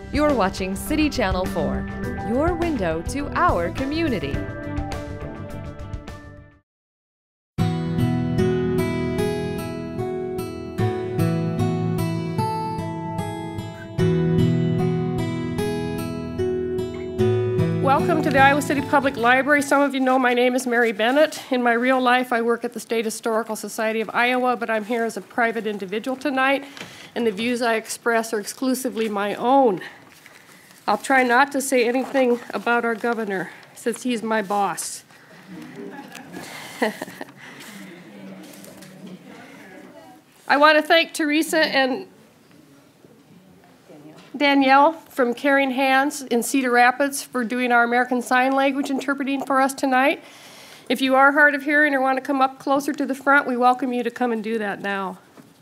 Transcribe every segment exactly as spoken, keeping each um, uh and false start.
You're watching City Channel four, your window to our community. Welcome to the Iowa City Public Library. Some of you know my name is Mary Bennett. In my real life, I work at the State Historical Society of Iowa, but I'm here as a private individual tonight, and the views I express are exclusively my own. I'll try not to say anything about our governor, since he's my boss. I want to thank Teresa and Danielle from Caring Hands in Cedar Rapids for doing our American Sign Language interpreting for us tonight. If you are hard of hearing or want to come up closer to the front, we welcome you to come and do that now.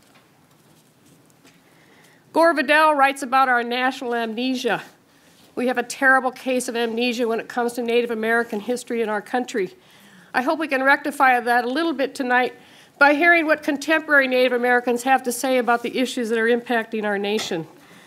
Gore Vidal writes about our national amnesia. We have a terrible case of amnesia when it comes to Native American history in our country. I hope we can rectify that a little bit tonight by hearing what contemporary Native Americans have to say about the issues that are impacting our nation.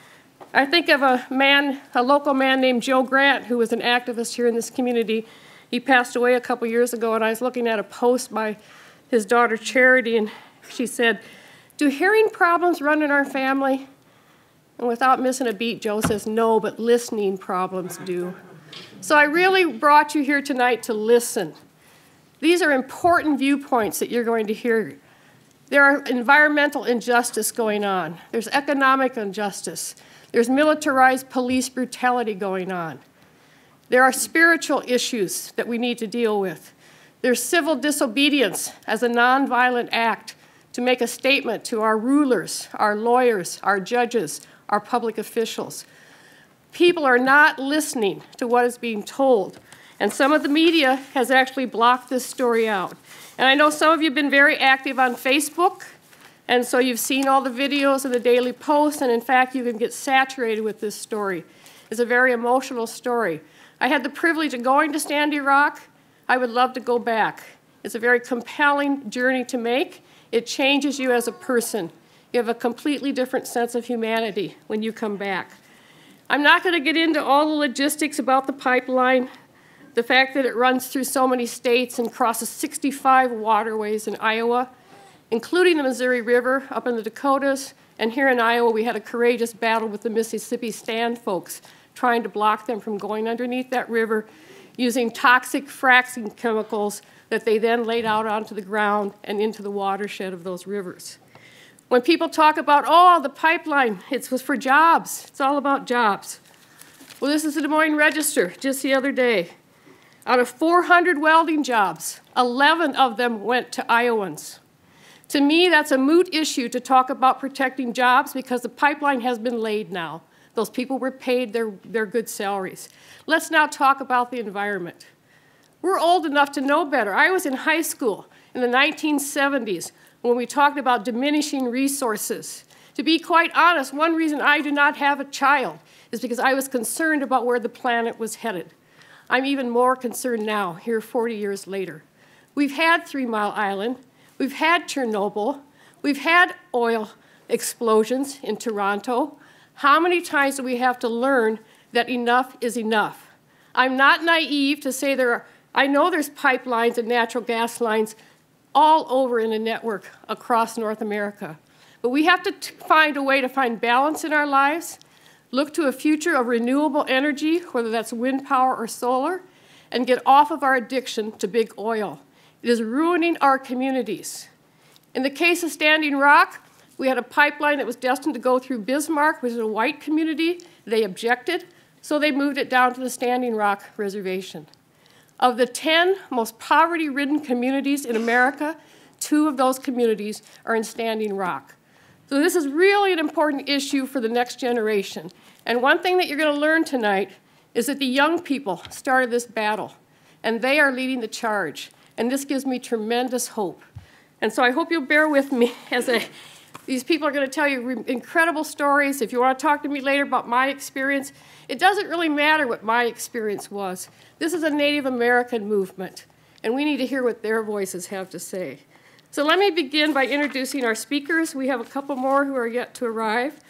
I think of a man, a local man named Joe Grant, who was an activist here in this community. He passed away a couple years ago, and I was looking at a post by his daughter Charity, and she said, "Do hearing problems run in our family?" And without missing a beat, Joe says, "No, but listening problems do." So I really brought you here tonight to listen. These are important viewpoints that you're going to hear. There are environmental injustice going on. There's economic injustice. There's militarized police brutality going on. There are spiritual issues that we need to deal with. There's civil disobedience as a nonviolent act to make a statement to our rulers, our lawyers, our judges, our public officials. People are not listening to what is being told, and some of the media has actually blocked this story out. And I know some of you have been very active on Facebook, and so you've seen all the videos of the Daily Post, and in fact, you can get saturated with this story. It's a very emotional story. I had the privilege of going to Standing Rock. I would love to go back. It's a very compelling journey to make. It changes you as a person. You have a completely different sense of humanity when you come back. I'm not going to get into all the logistics about the pipeline, the fact that it runs through so many states and crosses sixty-five waterways in Iowa, including the Missouri River up in the Dakotas. And here in Iowa, we had a courageous battle with the Mississippi Stand folks, trying to block them from going underneath that river using toxic fracking chemicals that they then laid out onto the ground and into the watershed of those rivers. When people talk about, oh, the pipeline, it was for jobs. It's all about jobs. Well, this is the Des Moines Register just the other day. Out of four hundred welding jobs, eleven of them went to Iowans. To me, that's a moot issue to talk about protecting jobs because the pipeline has been laid now. Those people were paid their, their good salaries. Let's now talk about the environment. We're old enough to know better. I was in high school in the nineteen seventies when we talked about diminishing resources. To be quite honest, one reason I do not have a child is because I was concerned about where the planet was headed. I'm even more concerned now, here forty years later. We've had Three Mile Island, we've had Chernobyl, we've had oil explosions in Toronto. How many times do we have to learn that enough is enough? I'm not naive to say there are, I know there's pipelines and natural gas lines all over in a network across North America. But we have to t find a way to find balance in our lives, look to a future of renewable energy, whether that's wind power or solar, and get off of our addiction to big oil. It is ruining our communities. In the case of Standing Rock, we had a pipeline that was destined to go through Bismarck, which is a white community. They objected, so they moved it down to the Standing Rock Reservation. Of the ten most poverty-ridden communities in America, two of those communities are in Standing Rock. So this is really an important issue for the next generation. And one thing that you're going to learn tonight is that the young people started this battle, and they are leading the charge. And this gives me tremendous hope. And so I hope you'll bear with me as I, these people are going to tell you incredible stories. If you want to talk to me later about my experience, it doesn't really matter what my experience was. This is a Native American movement, and we need to hear what their voices have to say. So let me begin by introducing our speakers. We have a couple more who are yet to arrive.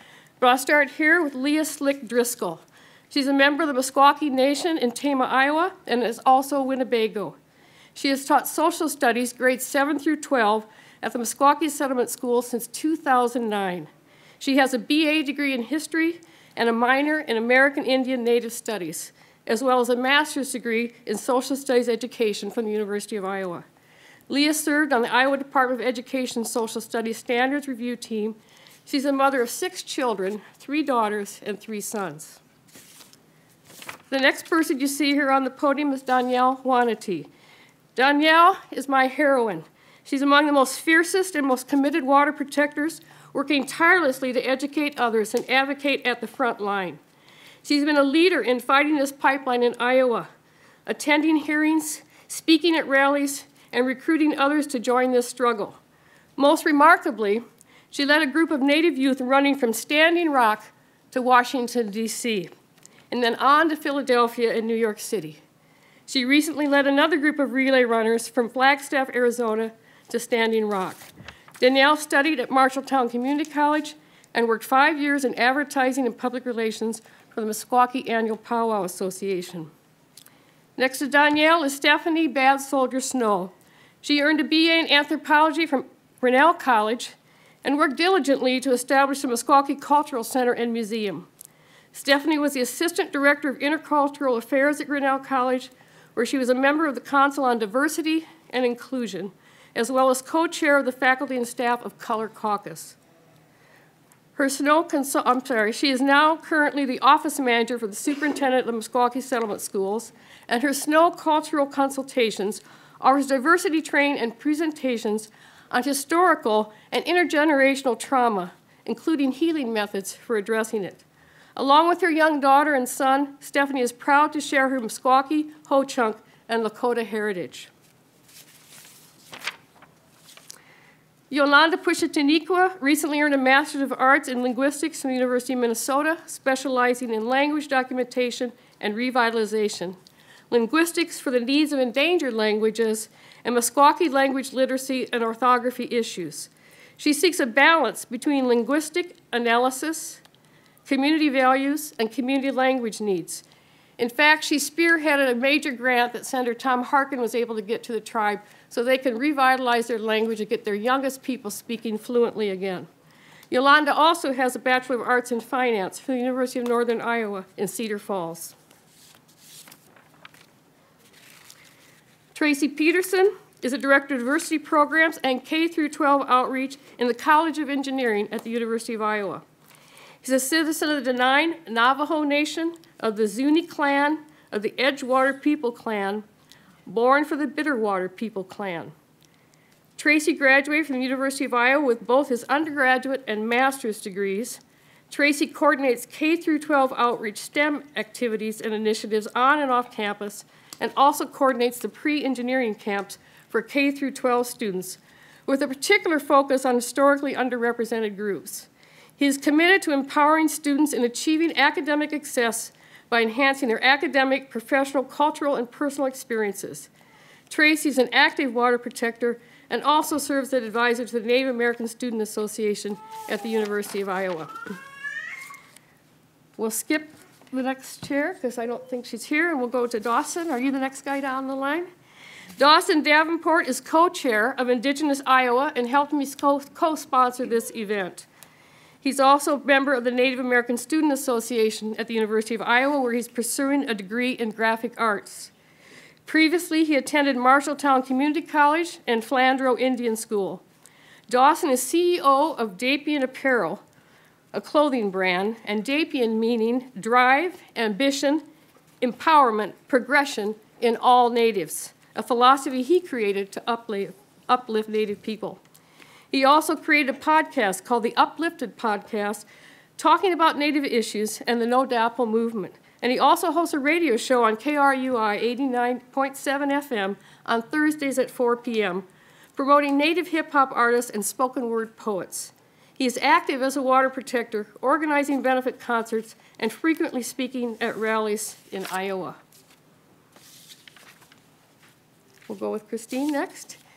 But I'll start here with Leah Slick Driscoll. She's a member of the Meskwaki Nation in Tama, Iowa, and is also a Winnebago. She has taught social studies grades seven through twelve at the Meskwaki Settlement School since two thousand nine. She has a B A degree in history and a minor in American Indian Native Studies, as well as a master's degree in social studies education from the University of Iowa. Leah served on the Iowa Department of Education Social Studies Standards Review Team. She's a mother of six children, three daughters, and three sons. The next person you see here on the podium is Danielle Wanatee. Danielle is my heroine. She's among the most fiercest and most committed water protectors, working tirelessly to educate others and advocate at the front line. She's been a leader in fighting this pipeline in Iowa, attending hearings, speaking at rallies, and recruiting others to join this struggle. Most remarkably, she led a group of Native youth running from Standing Rock to Washington, D C, and then on to Philadelphia and New York City. She recently led another group of relay runners from Flagstaff, Arizona to Standing Rock. Danielle studied at Marshalltown Community College and worked five years in advertising and public relations for the Meskwaki Annual Powwow Association. Next to Danielle is Stephanie Bad Soldier Snow. She earned a B A in anthropology from Grinnell College and worked diligently to establish the Meskwaki Cultural Center and Museum. Stephanie was the Assistant Director of Intercultural Affairs at Grinnell College, where she was a member of the Council on Diversity and Inclusion, as well as co-chair of the faculty and staff of Color Caucus. Her Snow Consult, I'm sorry, she is now currently the office manager for the superintendent of the Meskwaki Settlement Schools, and her Snow Cultural Consultations offers diversity training and presentations on historical and intergenerational trauma, including healing methods for addressing it. Along with her young daughter and son, Stephanie is proud to share her Meskwaki, Ho-Chunk, and Lakota heritage. Yolanda Pushitiniqua recently earned a Master's of Arts in Linguistics from the University of Minnesota, specializing in language documentation and revitalization, linguistics for the needs of endangered languages, and Meskwaki language literacy and orthography issues. She seeks a balance between linguistic analysis, community values, and community language needs. In fact, she spearheaded a major grant that Senator Tom Harkin was able to get to the tribe so they can revitalize their language and get their youngest people speaking fluently again. Yolanda also has a Bachelor of Arts in Finance from the University of Northern Iowa in Cedar Falls. Tracy Peterson is a Director of Diversity Programs and K through twelve Outreach in the College of Engineering at the University of Iowa. He's a citizen of the Dena'ina Navajo Nation, of the Zuni clan, of the Edgewater People clan, born for the Bitterwater People clan. Tracy graduated from the University of Iowa with both his undergraduate and master's degrees. Tracy coordinates K through twelve outreach STEM activities and initiatives on and off campus, and also coordinates the pre-engineering camps for K through twelve students, with a particular focus on historically underrepresented groups. He is committed to empowering students in achieving academic success by enhancing their academic, professional, cultural, and personal experiences. Tracy is an active water protector and also serves as advisor to the Native American Student Association at the University of Iowa. We'll skip the next chair because I don't think she's here, and we'll go to Dawson. Are you the next guy down the line? Dawson Davenport is co-chair of Indigenous Iowa and helped me co-sponsor this event. He's also a member of the Native American Student Association at the University of Iowa, where he's pursuing a degree in graphic arts. Previously, he attended Marshalltown Community College and Flandreau Indian School. Dawson is C E O of Dapian Apparel, a clothing brand, and Dapian meaning drive, ambition, empowerment, progression in all natives, a philosophy he created to uplift, uplift Native people. He also created a podcast called the Uplifted Podcast, talking about Native issues and the No Dapple movement. And he also hosts a radio show on K R U I eighty-nine point seven F M on Thursdays at four p m, promoting Native hip-hop artists and spoken word poets. He is active as a water protector, organizing benefit concerts, and frequently speaking at rallies in Iowa. We'll go with Christine next.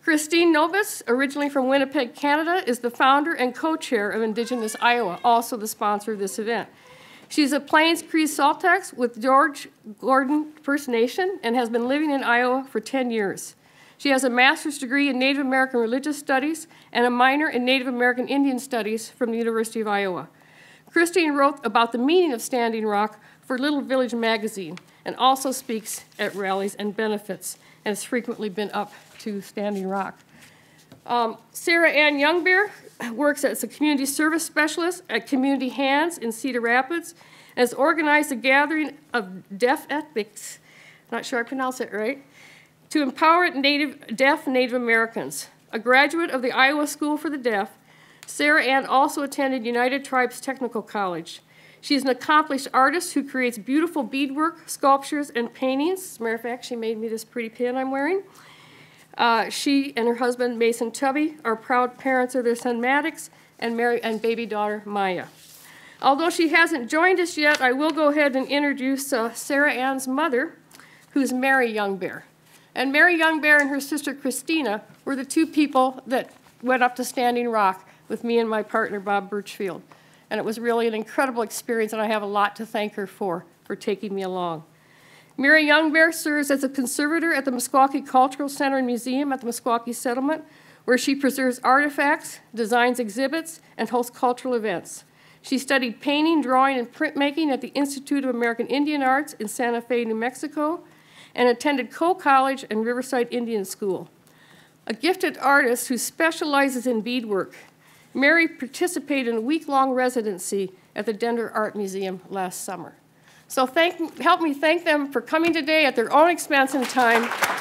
Christine Novus, originally from Winnipeg, Canada, is the founder and co-chair of Indigenous Iowa, also the sponsor of this event. She's a Plains Cree Saltax with George Gordon First Nation and has been living in Iowa for ten years. She has a master's degree in Native American Religious Studies and a minor in Native American Indian Studies from the University of Iowa. Christine wrote about the meaning of Standing Rock for Little Village magazine and also speaks at rallies and benefits and has frequently been up to Standing Rock. Um, Sarah Ann Youngbear works as a community service specialist at Community Hands in Cedar Rapids and has organized a gathering of deaf ethics, not sure I pronounced it right, to empower native, deaf Native Americans. A graduate of the Iowa School for the Deaf, Sarah Ann also attended United Tribes Technical College. She's an accomplished artist who creates beautiful beadwork, sculptures, and paintings. As a matter of fact, she made me this pretty pin I'm wearing. Uh, she and her husband, Mason Tubby, are proud parents of their son, Maddox, and, Mary, and baby daughter, Maya. Although she hasn't joined us yet, I will go ahead and introduce uh, Sarah Ann's mother, who's Mary Youngbear. And Mary Youngbear and her sister, Christina, were the two people that went up to Standing Rock with me and my partner, Bob Birchfield. And it was really an incredible experience, and I have a lot to thank her for, for taking me along. Mary Youngbear serves as a conservator at the Meskwaki Cultural Center and Museum at the Meskwaki Settlement, where she preserves artifacts, designs exhibits, and hosts cultural events. She studied painting, drawing, and printmaking at the Institute of American Indian Arts in Santa Fe, New Mexico, and attended Coe College and Riverside Indian School. A gifted artist who specializes in beadwork, Mary participated in a week-long residency at the Denver Art Museum last summer. So thank, help me thank them for coming today at their own expense and time.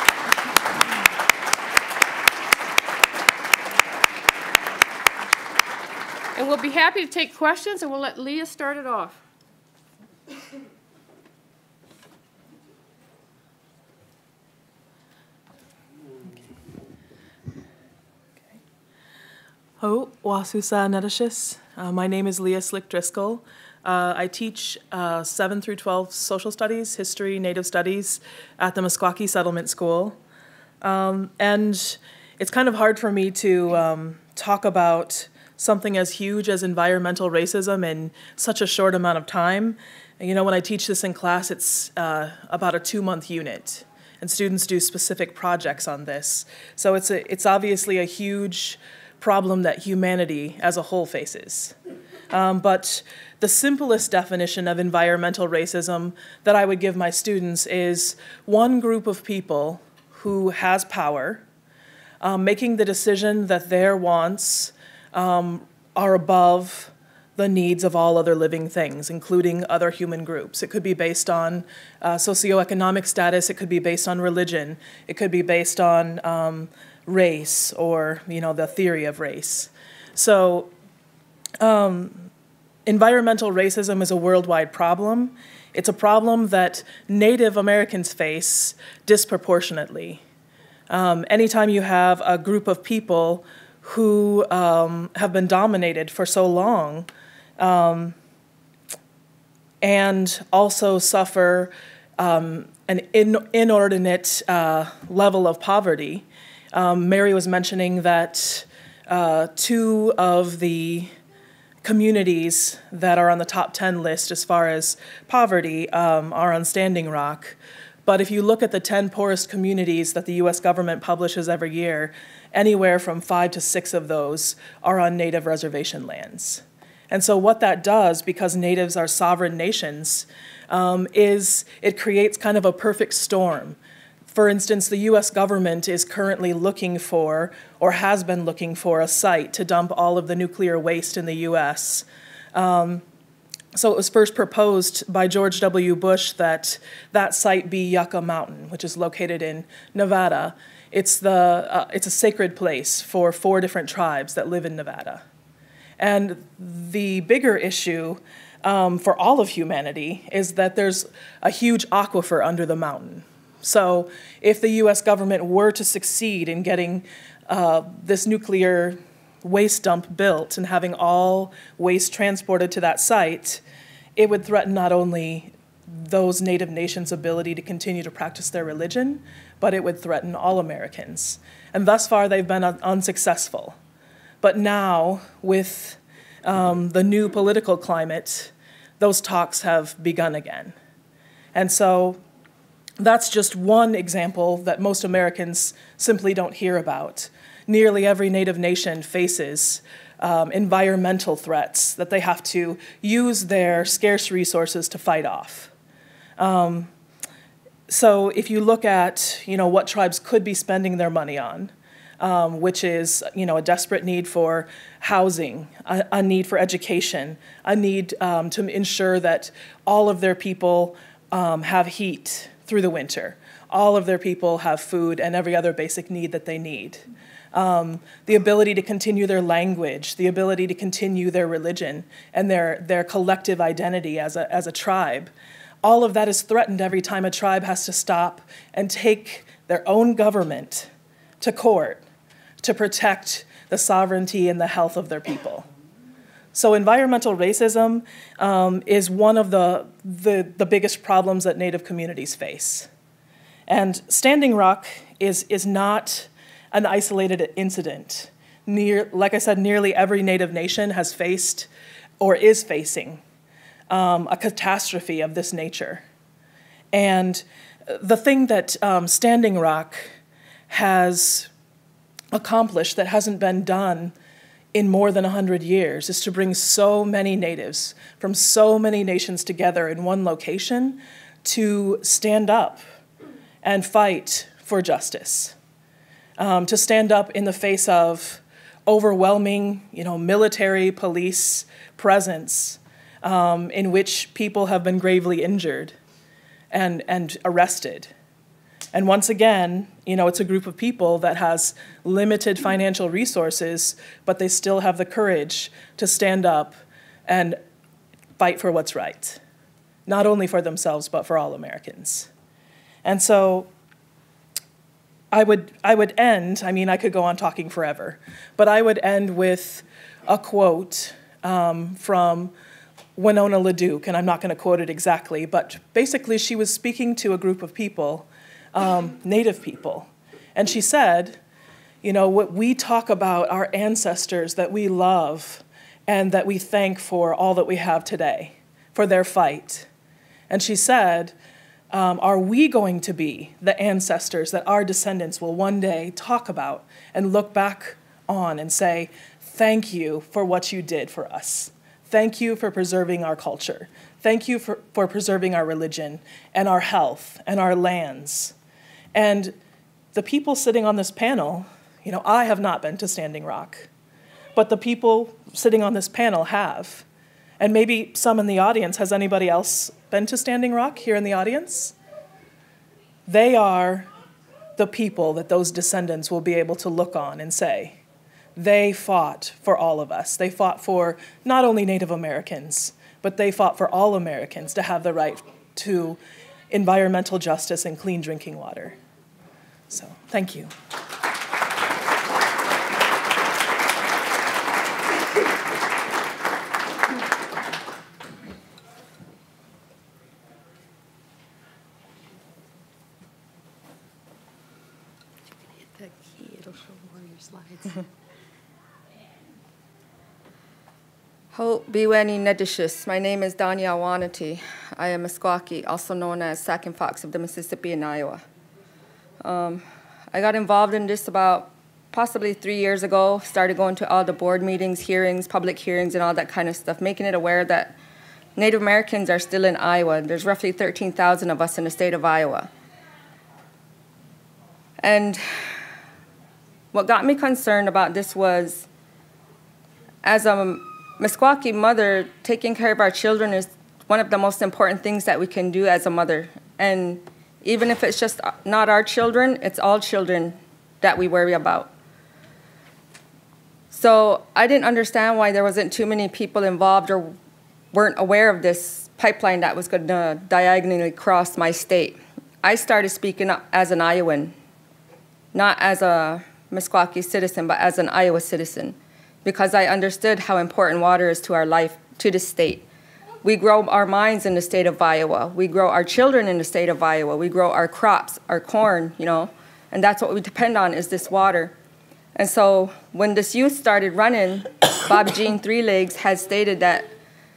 And we'll be happy to take questions, and we'll let Leah start it off. Ho, wasusa nedashis. Uh, my name is Leah Slick Driscoll. Uh, I teach uh, seven through twelve social studies, history, native studies at the Meskwaki Settlement School. Um, and it's kind of hard for me to um, talk about something as huge as environmental racism in such a short amount of time. And, you know, when I teach this in class, it's uh, about a two-month unit, and students do specific projects on this. So it's, a, it's obviously a huge problem that humanity as a whole faces. Um, but the simplest definition of environmental racism that I would give my students is one group of people who has power, um, making the decision that their wants um, are above the needs of all other living things, including other human groups. It could be based on uh, socioeconomic status, it could be based on religion, it could be based on um, race or, you know, the theory of race. So um, environmental racism is a worldwide problem. It's a problem that Native Americans face disproportionately. Um, anytime you have a group of people who um, have been dominated for so long um, and also suffer um, an in inordinate uh, level of poverty. Um, Mary was mentioning that uh, two of the communities that are on the top ten list as far as poverty um, are on Standing Rock. But if you look at the ten poorest communities that the U S government publishes every year, anywhere from five to six of those are on Native reservation lands. And so what that does, because Natives are sovereign nations, um, is it creates kind of a perfect storm. For instance, the U S government is currently looking for, or has been looking for, a site to dump all of the nuclear waste in the U S. Um, so it was first proposed by George W. Bush that that site be Yucca Mountain, which is located in Nevada. It's, the, uh, it's a sacred place for four different tribes that live in Nevada. And the bigger issue um, for all of humanity is that there's a huge aquifer under the mountain. So if the U S government were to succeed in getting uh, this nuclear waste dump built and having all waste transported to that site, it would threaten not only those Native nations' ability to continue to practice their religion, but it would threaten all Americans. And thus far, they've been un- unsuccessful. But now, with um, the new political climate, those talks have begun again. And so that's just one example that most Americans simply don't hear about. Nearly every Native nation faces um, environmental threats that they have to use their scarce resources to fight off. Um, so if you look at, you know, what tribes could be spending their money on, um, which is, you know, a desperate need for housing, a, a need for education, a need um, to ensure that all of their people um, have heat through the winter, all of their people have food and every other basic need that they need. Um, the ability to continue their language, the ability to continue their religion and their, their collective identity as a, as a tribe. All of that is threatened every time a tribe has to stop and take their own government to court to protect the sovereignty and the health of their people. So environmental racism um, is one of the, the, the biggest problems that Native communities face. And Standing Rock is, is not an isolated incident. Near, like I said, nearly every Native nation has faced or is facing um, a catastrophe of this nature. And the thing that um, Standing Rock has accomplished that hasn't been done in more than one hundred years is to bring so many natives from so many nations together in one location to stand up and fight for justice. Um, to stand up in the face of overwhelming, you know, military, police presence um, in which people have been gravely injured and, and arrested. And once again, you know, it's a group of people that has limited financial resources, but they still have the courage to stand up and fight for what's right, not only for themselves, but for all Americans. And so I would, I would end, I mean, I could go on talking forever, but I would end with a quote um, from Winona LaDuke, and I'm not going to quote it exactly, but basically she was speaking to a group of people, um, Native people, and she said, you know, what we talk about our ancestors that we love and that we thank for all that we have today, for their fight. And she said, Um, are we going to be the ancestors that our descendants will one day talk about and look back on and say, thank you for what you did for us. Thank you for preserving our culture. Thank you for, for preserving our religion and our health and our lands. And the people sitting on this panel, you know, I have not been to Standing Rock, but the people sitting on this panel have. And maybe some in the audience, has anybody else been to Standing Rock here in the audience? They are the people that those descendants will be able to look on and say, they fought for all of us. They fought for not only Native Americans, but they fought for all Americans to have the right to environmental justice and clean drinking water. So, thank you. The key, it'll show more of your slides. Ho Biweni Nedishis. My name is Danya Awanati. I am a Meskwaki, also known as Sac and Fox of the Mississippi and Iowa. Um, I got involved in this about possibly three years ago, started going to all the board meetings, hearings, public hearings, and all that kind of stuff, making it aware that Native Americans are still in Iowa. There's roughly thirteen thousand of us in the state of Iowa. And what got me concerned about this was, as a Meskwaki mother, taking care of our children is one of the most important things that we can do as a mother. And even if it's just not our children, it's all children that we worry about. So I didn't understand why there wasn't too many people involved or weren't aware of this pipeline that was going to diagonally cross my state. I started speaking up as an Iowan, not as a Meskwaki citizen, but as an Iowa citizen, because I understood how important water is to our life, to the state. We grow our mines in the state of Iowa. We grow our children in the state of Iowa. We grow our crops, our corn, you know, and that's what we depend on is this water. And so when this youth started running, Bobby Jean Three Legs had stated that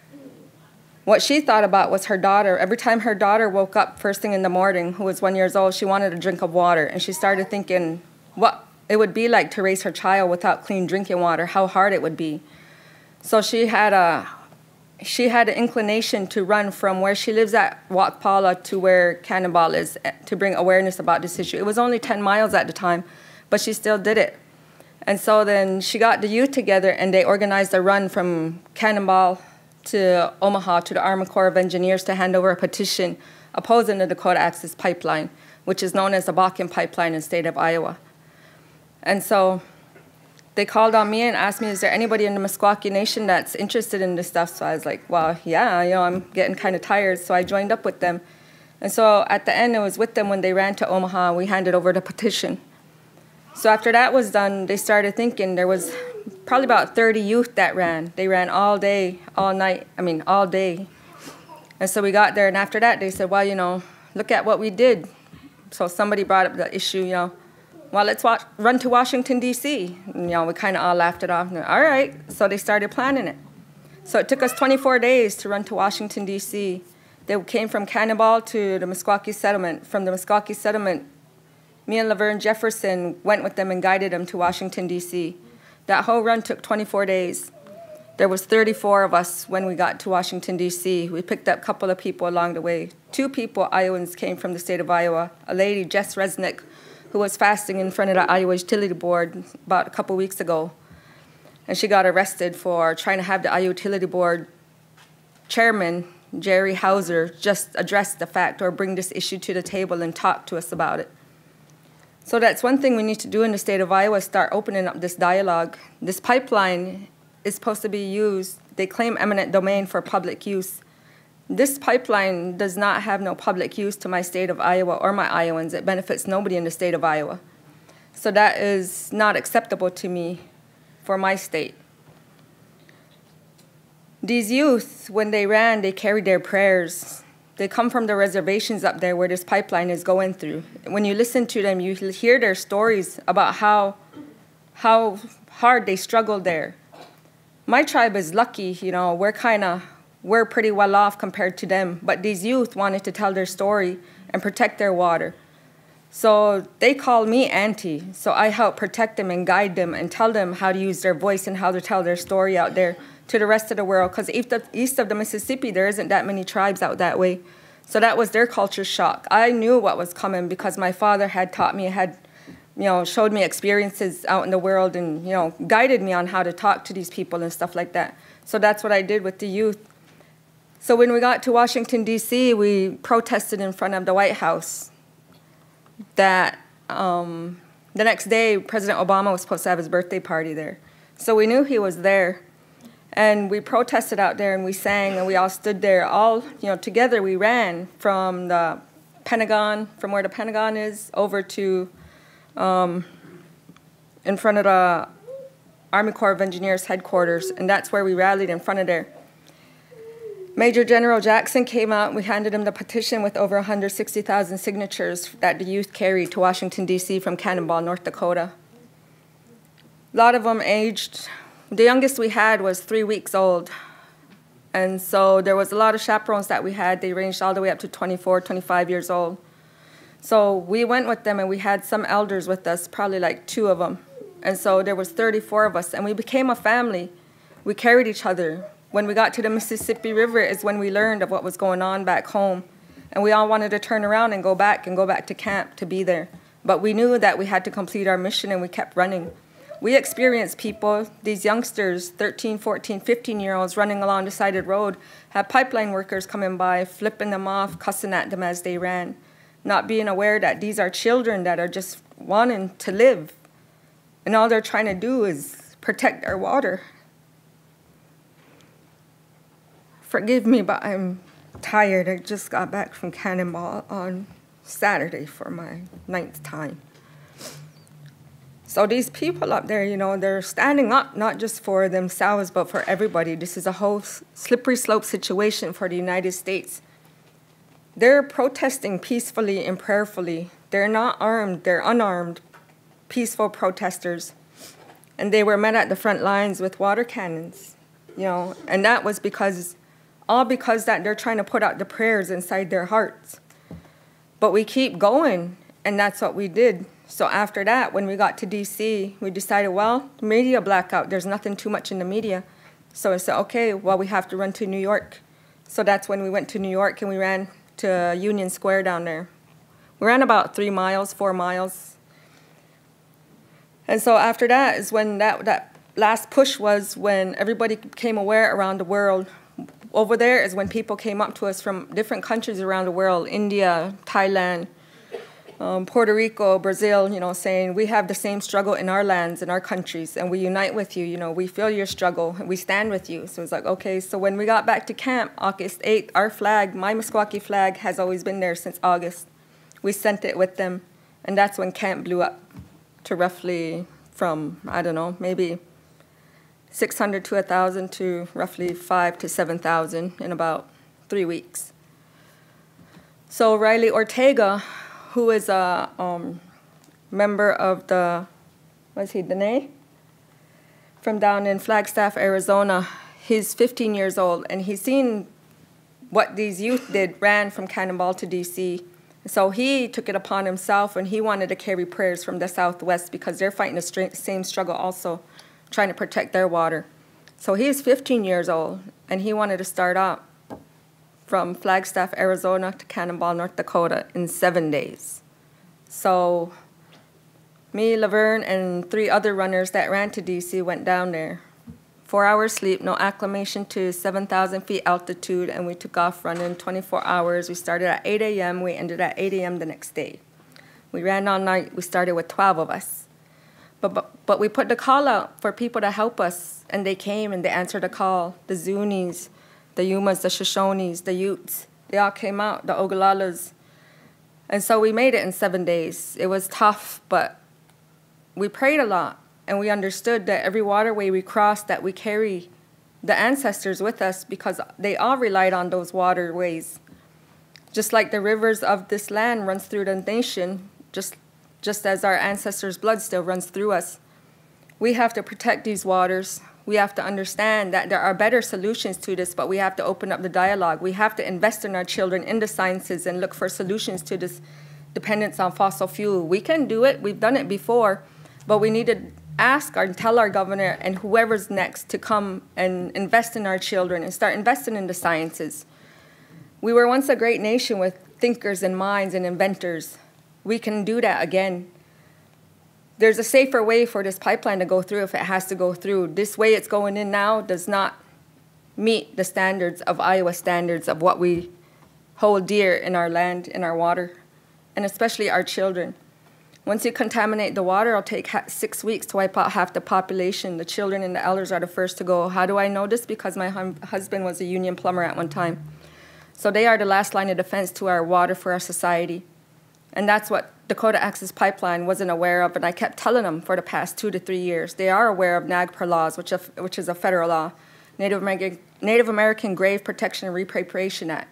what she thought about was her daughter. Every time her daughter woke up first thing in the morning, who was one year old, she wanted a drink of water. And she started thinking what it would be like to raise her child without clean drinking water, how hard it would be. So she had a she had an inclination to run from where she lives at Wakpala to where Cannonball is to bring awareness about this issue. It was only ten miles at the time, but she still did it. And so then she got the youth together and they organized a run from Cannonball to Omaha to the Army Corps of Engineers to hand over a petition opposing the Dakota Access Pipeline, which is known as the Bakken Pipeline in the state of Iowa. And so they called on me and asked me, is there anybody in the Meskwaki Nation that's interested in this stuff? So I was like, well, yeah, you know, I'm getting kind of tired. So I joined up with them. And so at the end, I was with them when they ran to Omaha. We handed over the petition. So after that was done, they started thinking there was probably about thirty youth that ran. They ran all day, all night, I mean, all day. And so we got there, and after that, they said, well, you know, look at what we did. So somebody brought up the issue, you know, well, let's watch, run to Washington, D C And, you know, we kind of all laughed it off. And, all right, so they started planning it. So it took us twenty-four days to run to Washington, D C They came from Cannonball to the Meskwaki Settlement. From the Meskwaki Settlement, me and Laverne Jefferson went with them and guided them to Washington, D C That whole run took twenty-four days. There was thirty-four of us when we got to Washington, D C We picked up a couple of people along the way. Two people, Iowans, came from the state of Iowa. A lady, Jess Resnick, who was fasting in front of the Iowa Utility Board about a couple weeks ago. And she got arrested for trying to have the Iowa Utility Board chairman, Jerry Hauser, just address the fact or bring this issue to the table and talk to us about it. So that's one thing we need to do in the state of Iowa, start opening up this dialogue. This pipeline is supposed to be used, they claim eminent domain for public use. This pipeline does not have no public use to my state of Iowa or my Iowans. It benefits nobody in the state of Iowa. So that is not acceptable to me for my state. These youth, when they ran, they carried their prayers. They come from the reservations up there where this pipeline is going through. When you listen to them, you hear their stories about how, how hard they struggled there. My tribe is lucky, you know, we're kind of, we're pretty well off compared to them, but these youth wanted to tell their story and protect their water. So they called me auntie, so I help protect them and guide them and tell them how to use their voice and how to tell their story out there to the rest of the world, because east of the Mississippi, there isn't that many tribes out that way. So that was their culture shock. I knew what was coming because my father had taught me, had, you know, showed me experiences out in the world and, you know, guided me on how to talk to these people and stuff like that. So that's what I did with the youth. So when we got to Washington, D C, we protested in front of the White House that um, the next day, President Obama was supposed to have his birthday party there. So we knew he was there. And we protested out there and we sang and we all stood there all, you know, together we ran from the Pentagon, from where the Pentagon is, over to um, in front of the Army Corps of Engineers headquarters, and that's where we rallied in front of there. Major General Jackson came out and we handed him the petition with over one hundred sixty thousand signatures that the youth carried to Washington, D C from Cannonball, North Dakota. A lot of them aged. The youngest we had was three weeks old. And so there was a lot of chaperones that we had. They ranged all the way up to twenty-four, twenty-five years old. So we went with them and we had some elders with us, probably like two of them. And so there was thirty-four of us and we became a family. We carried each other. When we got to the Mississippi River is when we learned of what was going on back home. And we all wanted to turn around and go back and go back to camp to be there. But we knew that we had to complete our mission and we kept running. We experienced people, these youngsters, thirteen, fourteen, fifteen-year-olds running along the side of the road, had pipeline workers coming by, flipping them off, cussing at them as they ran, not being aware that these are children that are just wanting to live. And all they're trying to do is protect their water. Forgive me, but I'm tired. I just got back from Cannonball on Saturday for my ninth time. So these people up there, you know, they're standing up not just for themselves, but for everybody. This is a whole slippery slope situation for the United States. They're protesting peacefully and prayerfully. They're not armed, they're unarmed, peaceful protesters. And they were met at the front lines with water cannons, you know, and that was because, all because that they're trying to put out the prayers inside their hearts. But we keep going, and that's what we did. So after that, when we got to D C, we decided, well, media blackout, there's nothing too much in the media. So I said, okay, well, we have to run to New York. So that's when we went to New York, and we ran to Union Square down there. We ran about three miles, four miles. And so after that is when that, that last push was, when everybody became aware around the world. Over there is when people came up to us from different countries around the world, India, Thailand, Um, Puerto Rico, Brazil, you know, saying we have the same struggle in our lands, in our countries, and we unite with you, you know, we feel your struggle, and we stand with you. So it's like, okay, so when we got back to camp, August eighth, our flag, my Meskwaki flag, has always been there since August. We sent it with them, and that's when camp blew up to roughly from, I don't know, maybe six hundred to one thousand to roughly five to seven thousand in about three weeks. So Riley Ortega, who is a um, member of the, was he, Dene? From down in Flagstaff, Arizona. He's fifteen years old, and he's seen what these youth did, ran from Cannonball to D C. So he took it upon himself, and he wanted to carry prayers from the Southwest because they're fighting the same struggle also, trying to protect their water. So he's fifteen years old, and he wanted to start out from Flagstaff, Arizona to Cannonball, North Dakota in seven days. So me, Laverne, and three other runners that ran to D C went down there. Four hours sleep, no acclimation to seven thousand feet altitude, and we took off running twenty-four hours. We started at eight A M, we ended at eight A M the next day. We ran all night, we started with twelve of us. But, but, but we put the call out for people to help us, and they came and they answered the call. The Zunis, the Yumas, the Shoshones, the Utes, they all came out, the Oglalas. And so we made it in seven days. It was tough, but we prayed a lot, and we understood that every waterway we crossed, that we carry the ancestors with us because they all relied on those waterways. Just like the rivers of this land runs through the nation, just, just as our ancestors' blood still runs through us. We have to protect these waters. We have to understand that there are better solutions to this, but we have to open up the dialogue. We have to invest in our children in the sciences and look for solutions to this dependence on fossil fuel. We can do it. We've done it before, but we need to ask or tell our governor and whoever's next to come and invest in our children and start investing in the sciences. We were once a great nation with thinkers and minds and inventors. We can do that again. There's a safer way for this pipeline to go through if it has to go through. This way it's going in now does not meet the standards of Iowa standards of what we hold dear in our land, in our water, and especially our children. Once you contaminate the water, it'll take six weeks to wipe out half the population. The children and the elders are the first to go. How do I know this? Because my hum husband was a union plumber at one time. So they are the last line of defense to our water for our society. And that's what Dakota Access Pipeline wasn't aware of, and I kept telling them for the past two to three years. They are aware of NAGPR laws, which, have, which is a federal law, Native American, Native American Grave Protection and Repatriation Act.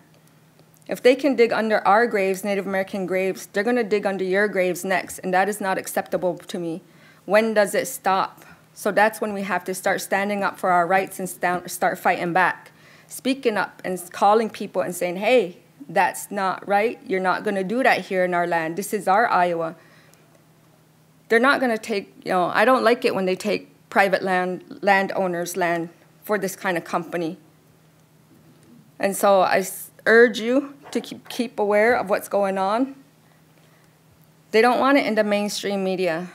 If they can dig under our graves, Native American graves, they're going to dig under your graves next, and that is not acceptable to me. When does it stop? So that's when we have to start standing up for our rights and stand, start fighting back, speaking up and calling people and saying, hey, that's not right. You're not going to do that here in our land. This is our Iowa. They're not going to take, you know, I don't like it when they take private land, landowners' land for this kind of company. And so I urge you to keep, keep aware of what's going on. They don't want it in the mainstream media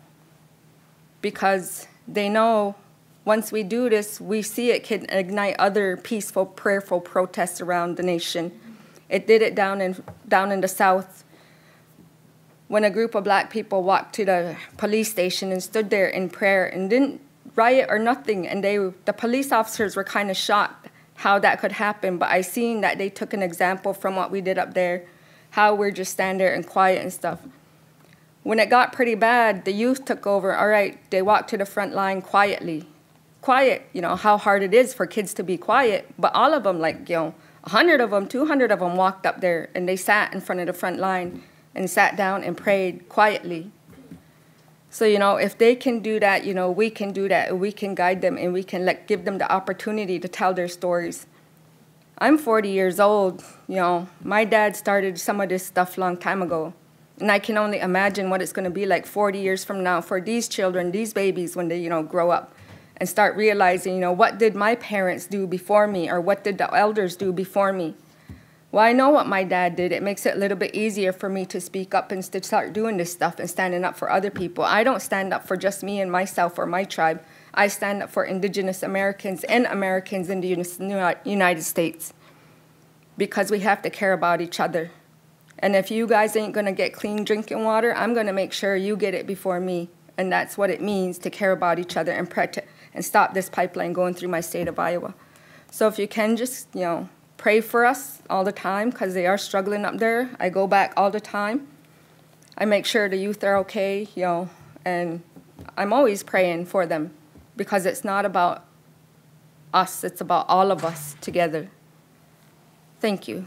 because they know once we do this, we see it can ignite other peaceful, prayerful protests around the nation. It did it down in, down in the South when a group of black people walked to the police station and stood there in prayer and didn't riot or nothing. And they, the police officers were kind of shocked how that could happen. But I seen that they took an example from what we did up there, how we're just stand there and quiet and stuff. When it got pretty bad, the youth took over. All right, they walked to the front line quietly. Quiet, you know, how hard it is for kids to be quiet. But all of them, like, you know, a hundred of them, two hundred of them walked up there, and they sat in front of the front line and sat down and prayed quietly. So, you know, if they can do that, you know, we can do that, and we can guide them, and we can like, give them the opportunity to tell their stories. I'm forty years old, you know. My dad started some of this stuff a long time ago. And I can only imagine what it's going to be like forty years from now for these children, these babies, when they, you know, grow up and start realizing, you know, what did my parents do before me, or what did the elders do before me? Well, I know what my dad did. It makes it a little bit easier for me to speak up and to start doing this stuff and standing up for other people. I don't stand up for just me and myself or my tribe. I stand up for Indigenous Americans and Americans in the United States, because we have to care about each other. And if you guys ain't going to get clean drinking water, I'm going to make sure you get it before me. And that's what it means to care about each other and, protect, and stop this pipeline going through my state of Iowa. So if you can just, you know, pray for us all the time, because they are struggling up there. I go back all the time. I make sure the youth are okay, you know, and I'm always praying for them, because it's not about us, it's about all of us together. Thank you.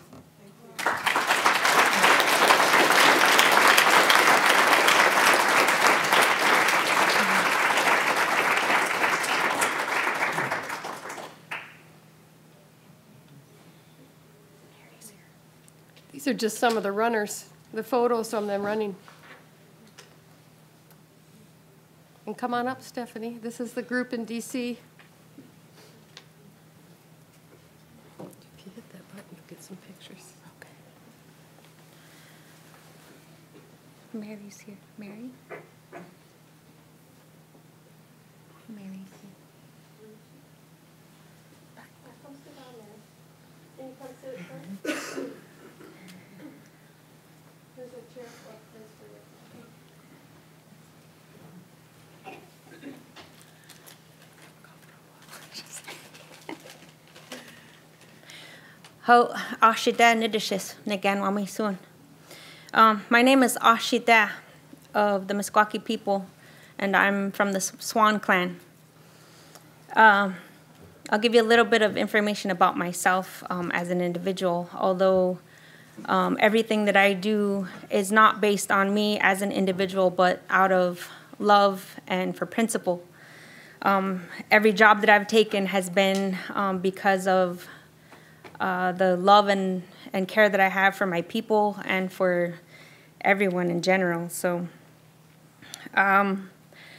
These are just some of the runners, the photos of them running. And come on up, Stephanie. This is the group in D C If you hit that button, you'll get some pictures. Okay. Mary's here. Mary? Mary's here. Can you come sit first? There's a chair place for you. Ho Ashida Nidishis Nagan Wami Soon. Um, my name is Ashida of the Meskwaki people, and I'm from the Swan clan. Um, I'll give you a little bit of information about myself um, as an individual, although um, everything that I do is not based on me as an individual, but out of love and for principle. Um, every job that I've taken has been um, because of uh, the love and, and care that I have for my people and for everyone in general. So, um,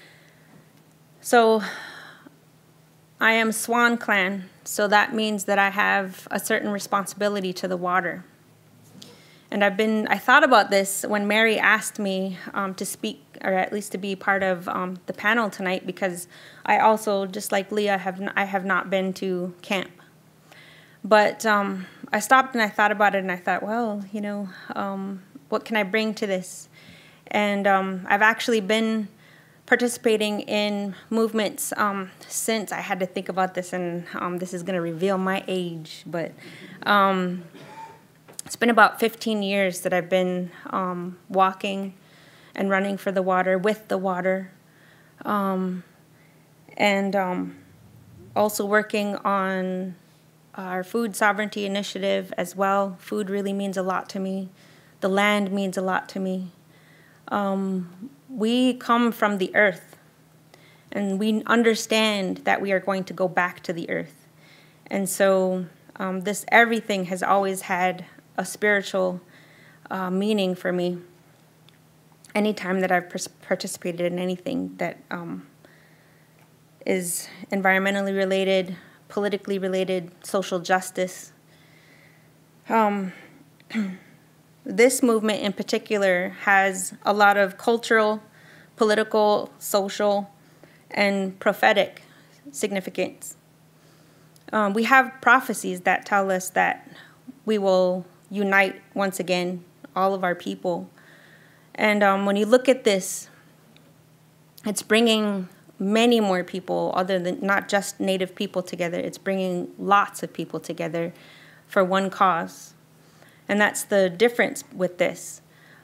so I am Swan clan, so that means that I have a certain responsibility to the water. And I've been, I thought about this when Mary asked me um, to speak, or at least to be part of um, the panel tonight, because I also, just like Leah, have n I have not been to camp. But um, I stopped and I thought about it, and I thought, well, you know, um, what can I bring to this? And um, I've actually been participating in movements um, since I had to think about this, and um, this is going to reveal my age, but um, it's been about fifteen years that I've been um, walking and running for the water, with the water, um, and um, also working on our food sovereignty initiative as well. Food really means a lot to me. The land means a lot to me. Um, we come from the earth, and we understand that we are going to go back to the earth. And so um, this everything has always had a spiritual uh, meaning for me. Anytime that I've participated in anything that um, is environmentally related, politically related, social justice. Um, this movement in particular has a lot of cultural, political, social, and prophetic significance. Um, we have prophecies that tell us that we will unite once again, all of our people. And um, when you look at this, it's bringing many more people, other than not just Native people, together. It's bringing lots of people together for one cause. And that's the difference with this.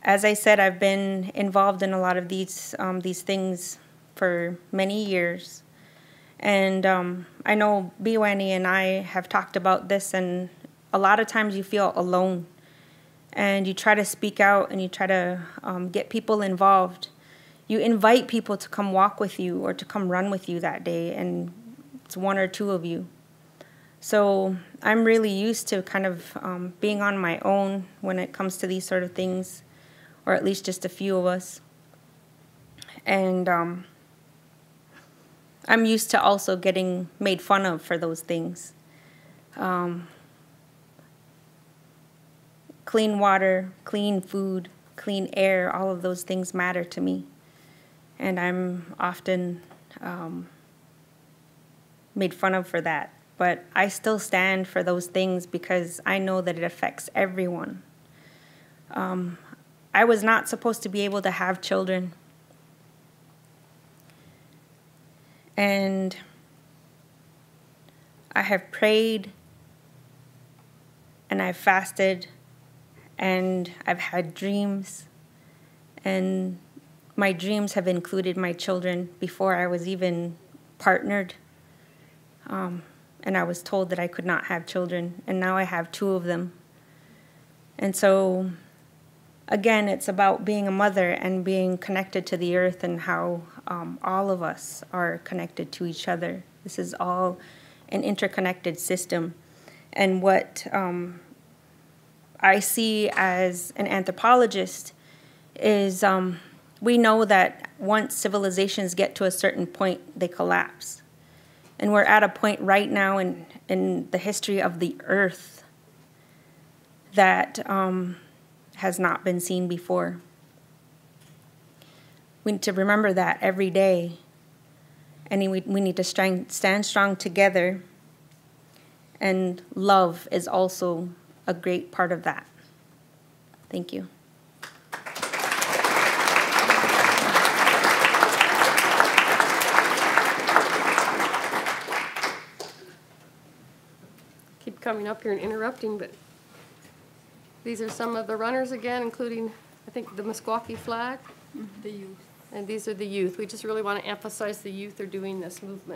as I said, I've been involved in a lot of these um, these things for many years. And um, I know Biwani and I have talked about this, and a lot of times you feel alone. And you try to speak out and you try to um, get people involved. You invite people to come walk with you or to come run with you that day, and it's one or two of you. So I'm really used to kind of um, being on my own when it comes to these sort of things, or at least just a few of us. And um, I'm used to also getting made fun of for those things. Um, clean water, clean food, clean air, all of those things matter to me. And I'm often um, made fun of for that. But I still stand for those things because I know that it affects everyone. Um, I was not supposed to be able to have children. And I have prayed, and I've fasted, and I've had dreams. And my dreams have included my children before I was even partnered. Um, and I was told that I could not have children, and now I have two of them. And so, again, it's about being a mother and being connected to the earth, and how um, all of us are connected to each other. This is all an interconnected system. And what um, I see as an anthropologist is um, we know that once civilizations get to a certain point, they collapse. And we're at a point right now in, in the history of the earth that um, has not been seen before. We need to remember that every day. And we, we need to stand, stand strong together. And love is also a great part of that. Thank you. Keep coming up here and interrupting, but these are some of the runners again, including, I think, the Meskwaki flag. Mm-hmm. The youth. And these are the youth. We just really want to emphasize the youth are doing this movement.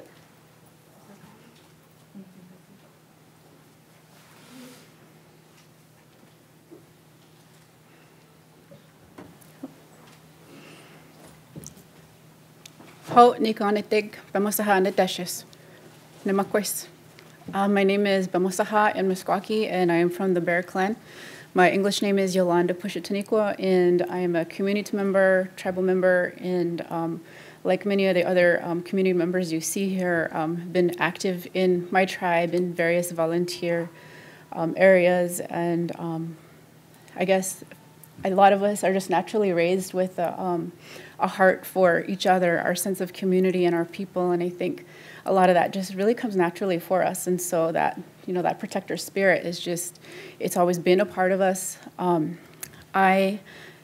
Ho Nikonitig Bamosaha Nadeshis. Namakwis. Uh, my name is Bamosaha and Meskwaki, and I am from the Bear Clan. My English name is Yolanda Pushetanikwa, and I am a community member, tribal member, and um, like many of the other um, community members you see here, um, been active in my tribe in various volunteer um, areas. And um, I guess a lot of us are just naturally raised with a, um, a heart for each other, our sense of community and our people, and I think a lot of that just really comes naturally for us. And so that, you know, that protector spirit is just, it's always been a part of us. Um, I,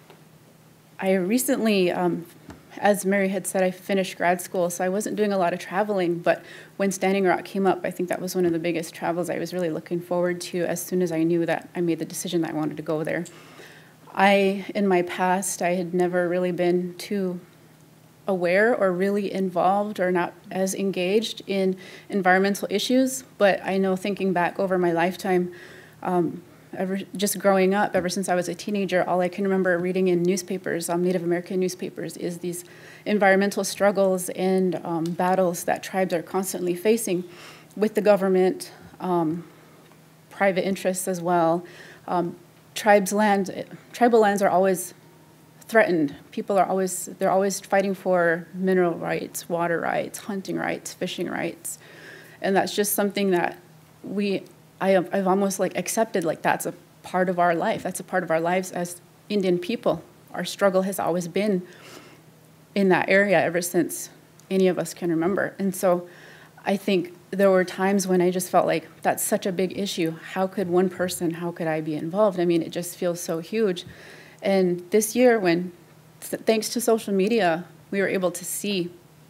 I recently, um, as Mary had said, I finished grad school, so I wasn't doing a lot of traveling, but when Standing Rock came up, I think that was one of the biggest travels I was really looking forward to as soon as I knew that I made the decision that I wanted to go there. I, in my past, I had never really been too aware or really involved or not as engaged in environmental issues, but I know thinking back over my lifetime, um, ever, just growing up, ever since I was a teenager, all I can remember reading in newspapers, um, Native American newspapers, is these environmental struggles and um, battles that tribes are constantly facing with the government, um, private interests as well. Um, tribes land, tribal lands are always threatened. People are always, they're always fighting for mineral rights, water rights, hunting rights, fishing rights. And that's just something that we, I have, I've almost like accepted, like that's a part of our life. That's a part of our lives as Indian people. Our struggle has always been in that area ever since any of us can remember. And so I think there were times when I just felt like that's such a big issue. How could one person, how could I be involved? I mean, it just feels so huge. And this year, when, thanks to social media, we were able to see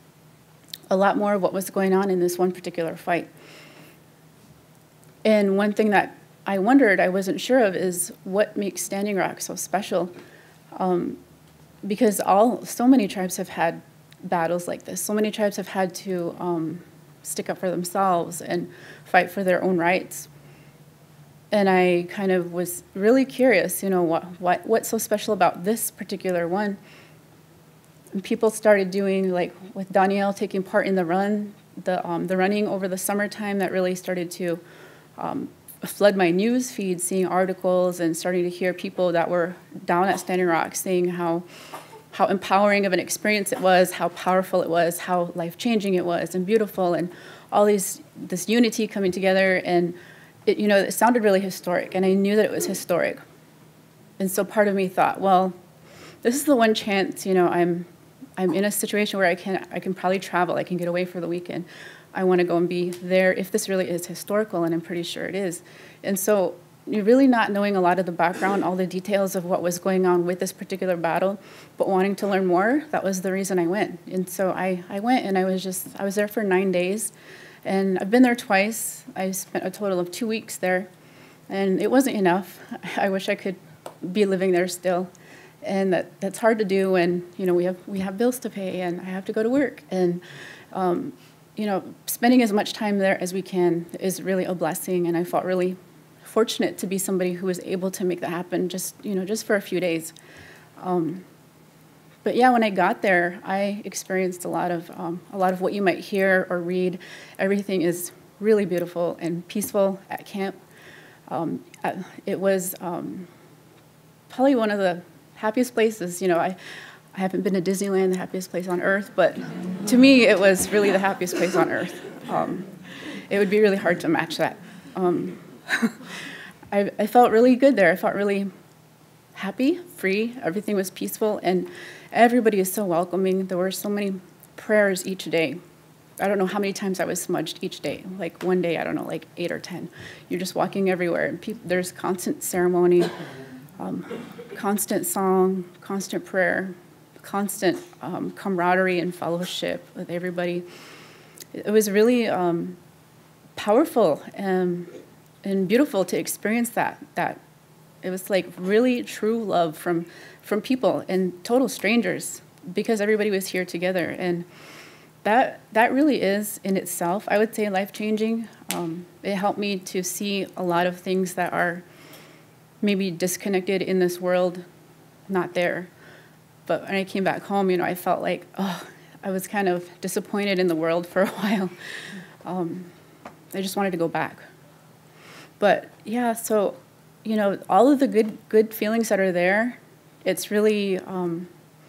a lot more of what was going on in this one particular fight. And one thing that I wondered, I wasn't sure of, is what makes Standing Rock so special. Um, because all, so many tribes have had battles like this. So many tribes have had to um, stick up for themselves and fight for their own rights. And I kind of was really curious, you know, what, what what's so special about this particular one? And people started doing, like with Danielle taking part in the run, the, um, the running over the summertime, that really started to um, flood my news feed, seeing articles and starting to hear people that were down at Standing Rock saying how, how empowering of an experience it was, how powerful it was, how life-changing it was, and beautiful, and all these, this unity coming together. And it, you know, it sounded really historic, and I knew that it was historic. And so part of me thought, well, this is the one chance, you know, I'm, I'm in a situation where I can, I can probably travel, I can get away for the weekend. I want to go and be there if this really is historical, and I'm pretty sure it is. And so you're really not knowing a lot of the background, all the details of what was going on with this particular battle, but wanting to learn more, that was the reason I went. And so I, I went, and I was just, I was there for nine days. And I've been there twice. I spent a total of two weeks there, and it wasn't enough. I wish I could be living there still, and that, that's hard to do. And you know, we have we have bills to pay, and I have to go to work. And um, you know, spending as much time there as we can is really a blessing. And I felt really fortunate to be somebody who was able to make that happen. Just you know, just for a few days. Um, But yeah, when I got there, I experienced a lot of um, a lot of what you might hear or read. Everything is really beautiful and peaceful at camp. Um, it was um, probably one of the happiest places. You know, I, I haven't been to Disneyland, the happiest place on earth, but to me, it was really the happiest place on earth. Um, it would be really hard to match that. Um, I, I felt really good there. I felt really happy, free. Everything was peaceful, and everybody is so welcoming. There were so many prayers each day. I don't know how many times I was smudged each day. Like one day, I don't know, like eight or ten. You're just walking everywhere. And people, there's constant ceremony, um, constant song, constant prayer, constant um, camaraderie and fellowship with everybody. It was really um, powerful and, and beautiful to experience that. That it was like really true love from from people and total strangers, because everybody was here together. And that that really is in itself, I would say, life-changing. Um, it helped me to see a lot of things that are maybe disconnected in this world, not there. But when I came back home, you know, I felt like, oh, I was kind of disappointed in the world for a while. Um, I just wanted to go back. But yeah, so, you know, all of the good good feelings that are there, it's really um,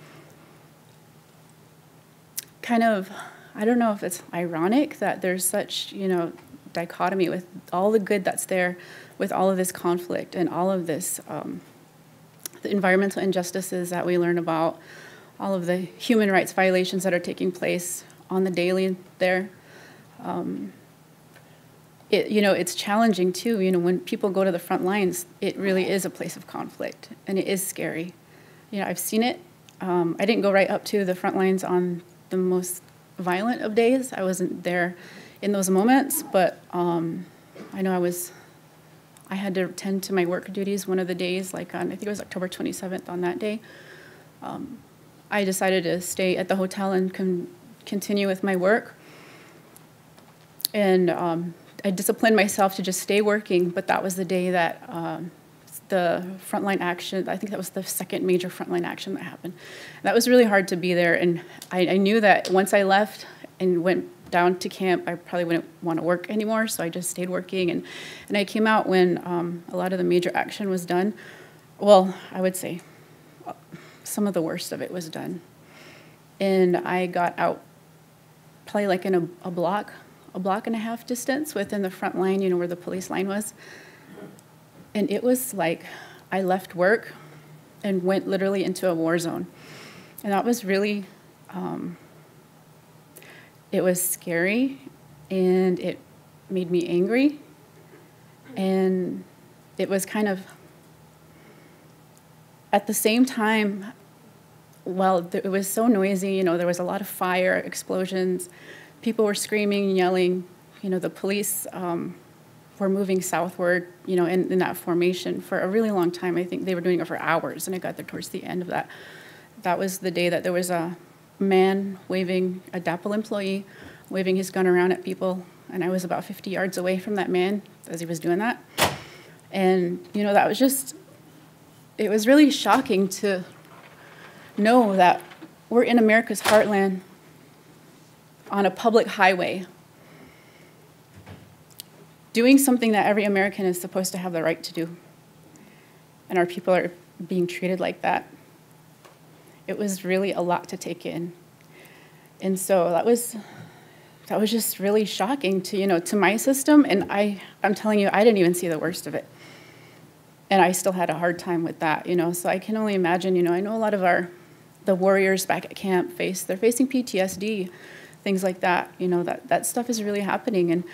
kind of, I don't know if it's ironic that there's such, you know, dichotomy with all the good that's there, with all of this conflict and all of this, um, the environmental injustices that we learn about, all of the human rights violations that are taking place on the daily there. Um, It, you know, it's challenging too. You know, when people go to the front lines, it really is a place of conflict, and it is scary. You know, I've seen it. Um, I didn't go right up to the front lines on the most violent of days. I wasn't there in those moments, but um, I know I was. I had to attend to my work duties one of the days, like on I think it was October twenty-seventh. On that day, um, I decided to stay at the hotel and con continue with my work, and. Um, I disciplined myself to just stay working, but that was the day that um, the frontline action, I think that was the second major frontline action that happened. That was really hard to be there, and I, I knew that once I left and went down to camp, I probably wouldn't want to work anymore, so I just stayed working, and, and I came out when um, a lot of the major action was done. Well, I would say some of the worst of it was done. And I got out probably like in a, a block, a block and a half distance within the front line, you know, where the police line was. And it was like I left work and went literally into a war zone. And that was really, um, it was scary, and it made me angry. And it was kind of, at the same time, well, it was so noisy, you know, there was a lot of fire, explosions. People were screaming and yelling. You know, the police um, were moving southward, you know, in, in that formation for a really long time. I think they were doing it for hours, and I got there towards the end of that. That was the day that there was a man waving, a D A P L employee, waving his gun around at people, and I was about fifty yards away from that man as he was doing that. And, you know, that was just, it was really shocking to know that we're in America's heartland on a public highway doing something that every American is supposed to have the right to do. And our people are being treated like that. It was really a lot to take in. And so that was, that was just really shocking to, you know, to my system. And I, I'm telling you, I didn't even see the worst of it. And I still had a hard time with that, you know. So I can only imagine, you know, I know a lot of our, the warriors back at camp face, they're facing P T S D, things like that, you know, that, that stuff is really happening. And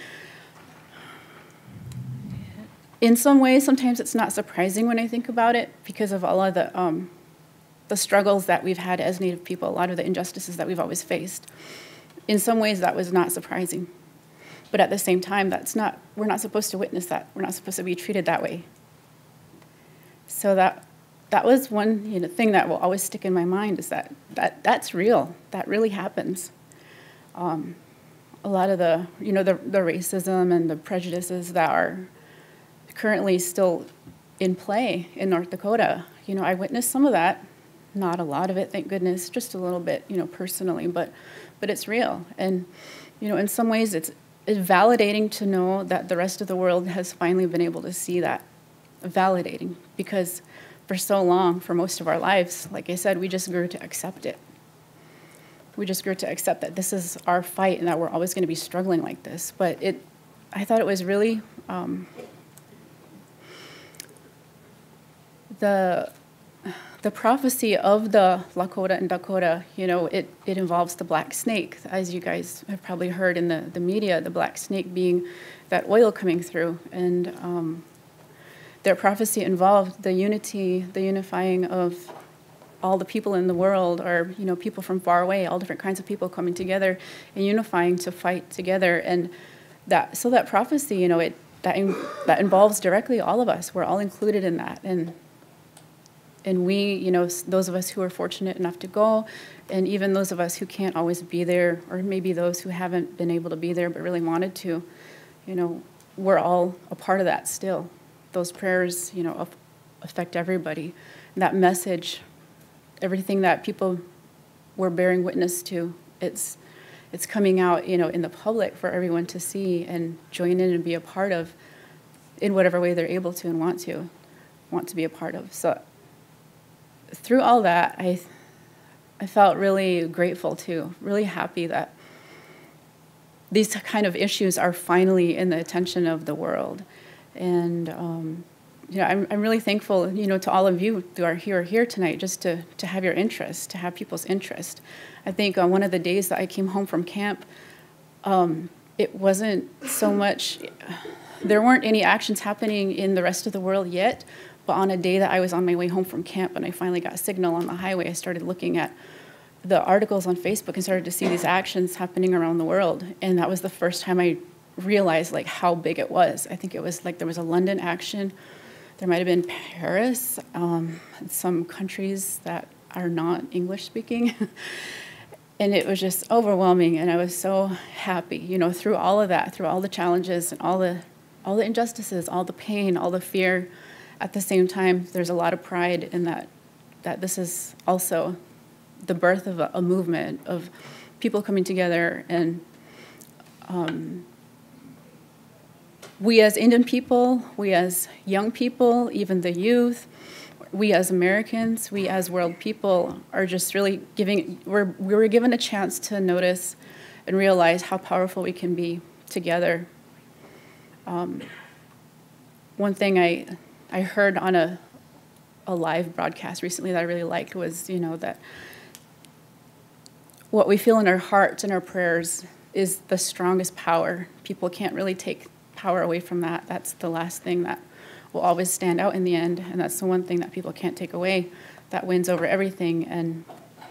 in some ways, sometimes it's not surprising when I think about it because of all of the, um, the struggles that we've had as Native people, a lot of the injustices that we've always faced. In some ways, that was not surprising. But at the same time, that's not, we're not supposed to witness that. We're not supposed to be treated that way. So that, that was one, you know, thing that will always stick in my mind is that, that that's real. That really happens. Um, a lot of the, you know, the, the racism and the prejudices that are currently still in play in North Dakota. You know, I witnessed some of that, not a lot of it, thank goodness, just a little bit, you know, personally, but, but it's real. And, you know, in some ways it's, it's validating to know that the rest of the world has finally been able to see that. Validating, because for so long, for most of our lives, like I said, we just grew to accept it. We just grew to accept that this is our fight and that we're always going to be struggling like this. But it, I thought it was really, um, the, the prophecy of the Lakota and Dakota, you know, it, it involves the black snake, as you guys have probably heard in the, the media, the black snake being that oil coming through. And um, their prophecy involved the unity, the unifying of all the people in the world, or, you know, people from far away, all different kinds of people coming together and unifying to fight together. And that, so that prophecy, you know, it, that, in, that involves directly all of us. We're all included in that. And And we, you know, those of us who are fortunate enough to go, and even those of us who can't always be there, or maybe those who haven't been able to be there but really wanted to, you know, we're all a part of that still. Those prayers, you know, affect everybody. And that message, everything that people were bearing witness to, it's, it's coming out, you know, in the public for everyone to see and join in and be a part of in whatever way they're able to and want to, want to be a part of. So through all that, I, I felt really grateful too, really happy that these kind of issues are finally in the attention of the world. And, um, you know, I'm, I'm really thankful, you know, to all of you who are here, here tonight, just to, to have your interest, to have people's interest. I think on one of the days that I came home from camp, um, it wasn't so much, there weren't any actions happening in the rest of the world yet, but on a day that I was on my way home from camp and I finally got signal on the highway, I started looking at the articles on Facebook and started to see these actions happening around the world. And that was the first time I realized like how big it was. I think it was like there was a London action. There might have been Paris, um, some countries that are not English speaking. And it was just overwhelming. And I was so happy, you know, through all of that, through all the challenges and all the, all the injustices, all the pain, all the fear. At the same time, there's a lot of pride in that, that this is also the birth of a, a movement of people coming together. And um, we as Indian people, we as young people, even the youth, we as Americans, we as world people are just really giving, we're, we were given a chance to notice and realize how powerful we can be together. Um, one thing I, I heard on a, a live broadcast recently that I really liked was, you know, that what we feel in our hearts and our prayers is the strongest power. People can't really take power away from that. That's the last thing that will always stand out in the end, and that's the one thing that people can't take away that wins over everything. And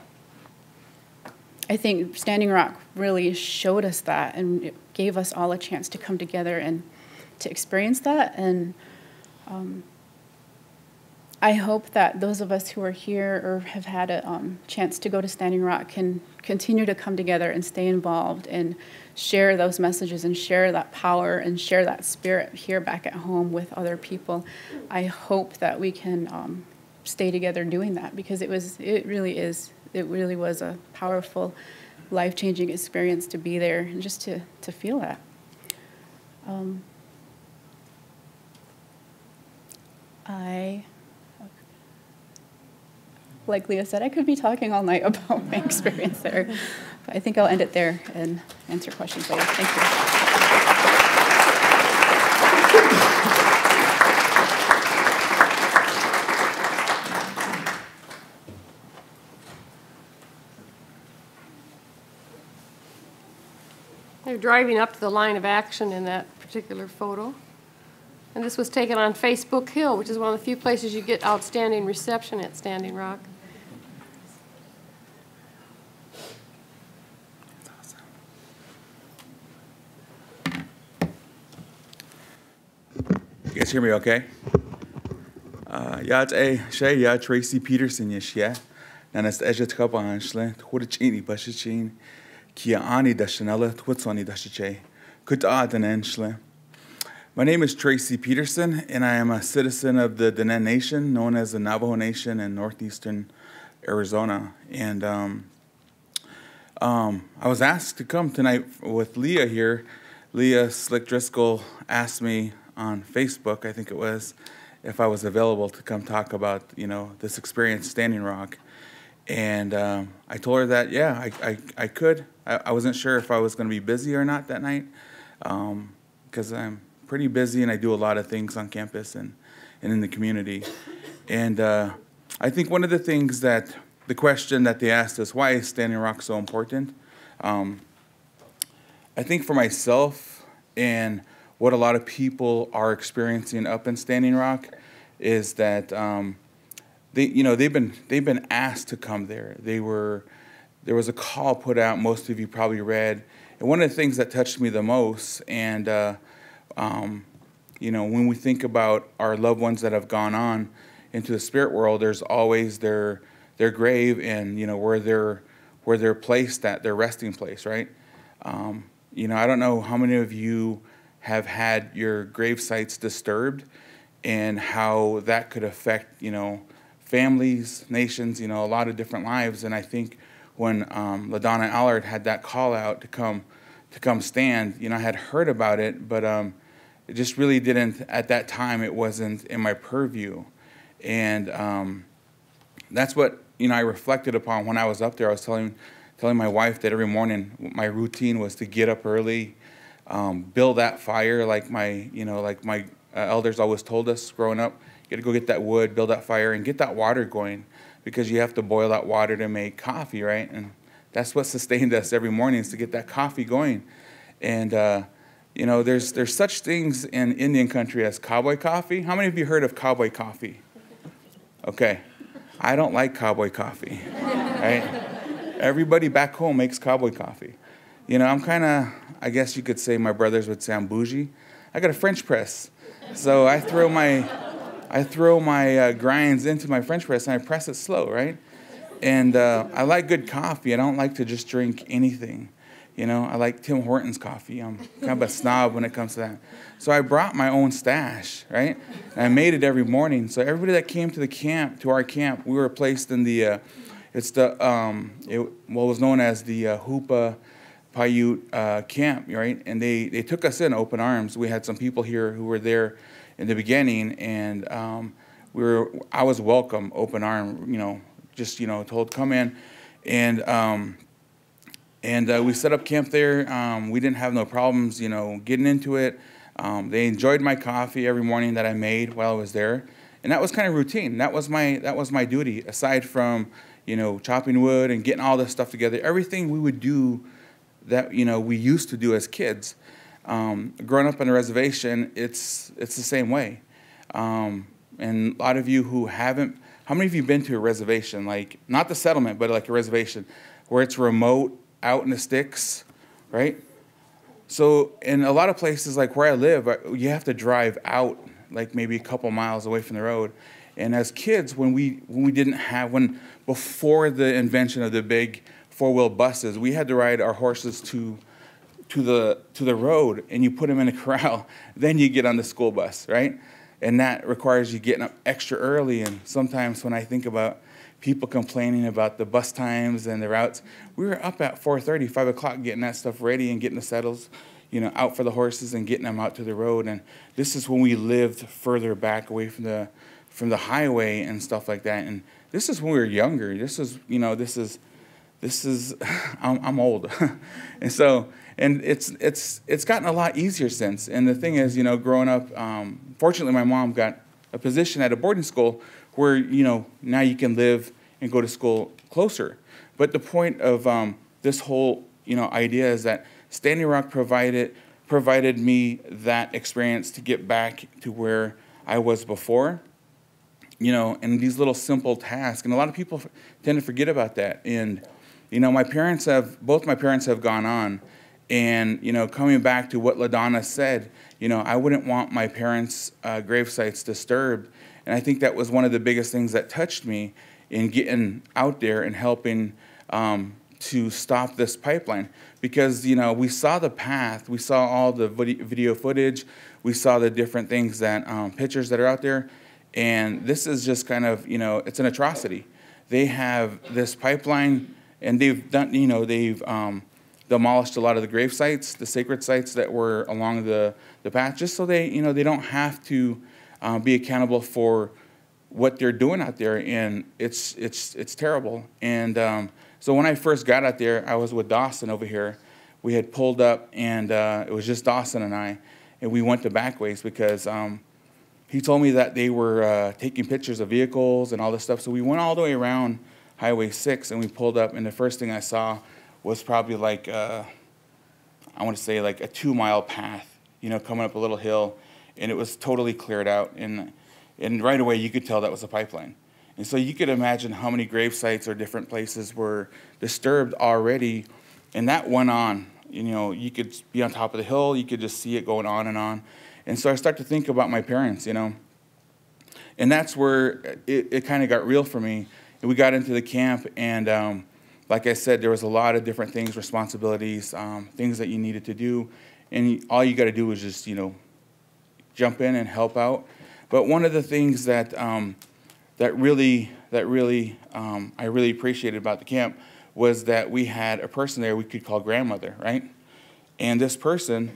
I think Standing Rock really showed us that, and it gave us all a chance to come together and to experience that. And um, I hope that those of us who are here or have had a um, chance to go to Standing Rock can continue to come together and stay involved and share those messages and share that power and share that spirit here back at home with other people. I hope that we can um, stay together doing that, because it was, it really is, it really was a powerful, life-changing experience to be there and just to, to feel that. Um, I, like Leah said, I could be talking all night about my experience there, but I think I'll end it there and answer questions later. Thank you. They're driving up to the line of action in that particular photo. And this was taken on Facebook Hill, which is one of the few places you get outstanding reception at Standing Rock. You guys hear me okay? Yaad a Shay ya Tracy Peterson yeshia. Nanas ejet kabanshle, twitchini bashichin, kia ani dashanella, twitsoni dashiche, kut adanenshle. My name is Tracy Peterson, and I am a citizen of the Diné Nation, known as the Navajo Nation in northeastern Arizona. And um, um, I was asked to come tonight with Leah here. Leah Slick Driscoll asked me on Facebook, I think it was, if I was available to come talk about, you know, this experience, Standing Rock. And um, I told her that, yeah, I, I, I could. I, I wasn't sure if I was going to be busy or not that night, because um, I'm pretty busy and I do a lot of things on campus and, and in the community. And uh, I think one of the things that, the question that they asked us, why is Standing Rock so important? Um, I think for myself and what a lot of people are experiencing up in Standing Rock is that um, they, you know, they've been they've been asked to come there. They were there was a call put out. Most of you probably read, and one of the things that touched me the most, and uh, um, you know, when we think about our loved ones that have gone on into the spirit world, there's always their their grave and you know where they're where they're placed at, their resting place, right? Um, you know, I don't know how many of you have had your grave sites disturbed and how that could affect, you know, families, nations, you know, a lot of different lives. And I think when um, LaDonna Allard had that call out to come to come stand, you know, I had heard about it, but um, it just really didn't, at that time, it wasn't in my purview. And um, that's what, you know, I reflected upon when I was up there. I was telling, telling my wife that every morning my routine was to get up early, Um, build that fire like my, you know, like my uh, elders always told us growing up. You got to go get that wood, build that fire, and get that water going, because you have to boil that water to make coffee, right? And that's what sustained us every morning, is to get that coffee going. And uh, you know, there's there's such things in Indian country as cowboy coffee. How many of you heard of cowboy coffee? Okay, I don't like cowboy coffee, right? Everybody back home makes cowboy coffee. You know, I'm kind of, I guess you could say my brothers would say I'm bougie. I got a French press. So I throw my, I throw my uh, grinds into my French press and I press it slow, right? And uh, I like good coffee. I don't like to just drink anything. You know, I like Tim Hortons coffee. I'm kind of a snob when it comes to that. So I brought my own stash, right? And I made it every morning. So everybody that came to the camp, to our camp, we were placed in the, uh, it's the, um, it, what was known as the uh, Hoopa Paiute uh, camp, right? And they, they took us in open arms. We had some people here who were there in the beginning, and um, we were, I was welcome, open arm, you know, just, you know, told, come in. And um, and uh, we set up camp there. Um, we didn't have no problems, you know, getting into it. Um, they enjoyed my coffee every morning that I made while I was there. And that was kind of routine. That was my, that was my duty, aside from, you know, chopping wood and getting all this stuff together. Everything we would do that, you know, we used to do as kids. Um, growing up on a reservation, it's it's the same way. Um, and a lot of you who haven't, how many of you been to a reservation, like, not the settlement, but like a reservation, where it's remote, out in the sticks, right? So in a lot of places like where I live, you have to drive out like maybe a couple miles away from the road. And as kids, when we when we didn't have when before the invention of the big four-wheel buses, we had to ride our horses to to the to the road, and you put them in a corral. Then you get on the school bus, right? And that requires you getting up extra early. And sometimes when I think about people complaining about the bus times and the routes, we were up at four thirty, five o'clock getting that stuff ready and getting the saddles, you know, out for the horses and getting them out to the road. And this is when we lived further back away from the from the highway and stuff like that. And this is when we were younger. This is, you know, this is, this is, I'm, I'm old. And so, and it's, it's, it's gotten a lot easier since. And the thing is, you know, growing up, um, fortunately my mom got a position at a boarding school where, you know, now you can live and go to school closer. But the point of um, this whole, you know, idea is that Standing Rock provided, provided me that experience to get back to where I was before. You know, and these little simple tasks. And a lot of people tend to forget about that. And, you know, my parents have, both my parents have gone on. And, you know, coming back to what LaDonna said, you know, I wouldn't want my parents' uh, grave sites disturbed. And I think that was one of the biggest things that touched me in getting out there and helping um, to stop this pipeline. Because, you know, we saw the path. We saw all the video footage. We saw the different things that, um, pictures that are out there. And this is just kind of, you know, it's an atrocity. They have this pipeline, and they've done, you know, they've um, demolished a lot of the grave sites, the sacred sites that were along the, the path, just so they, you know, they don't have to uh, be accountable for what they're doing out there. And it's, it's, it's terrible. And um, so when I first got out there, I was with Dawson over here. We had pulled up, and uh, it was just Dawson and I, and we went to Backways because um, he told me that they were uh, taking pictures of vehicles and all this stuff. So we went all the way around Highway six, and we pulled up, and the first thing I saw was probably like, uh, I want to say like a two-mile path, you know, coming up a little hill, and it was totally cleared out. And, and right away, you could tell that was a pipeline. And so you could imagine how many grave sites or different places were disturbed already, and that went on. You know, you could be on top of the hill, you could just see it going on and on. And so I start to think about my parents, you know. And that's where it, it kind of got real for me. And we got into the camp, and um, like I said, there was a lot of different things, responsibilities, um, things that you needed to do. And all you got to do is just, you know, jump in and help out. But one of the things that um, that really, that really, um, I really appreciated about the camp was that we had a person there we could call grandmother, right? And this person,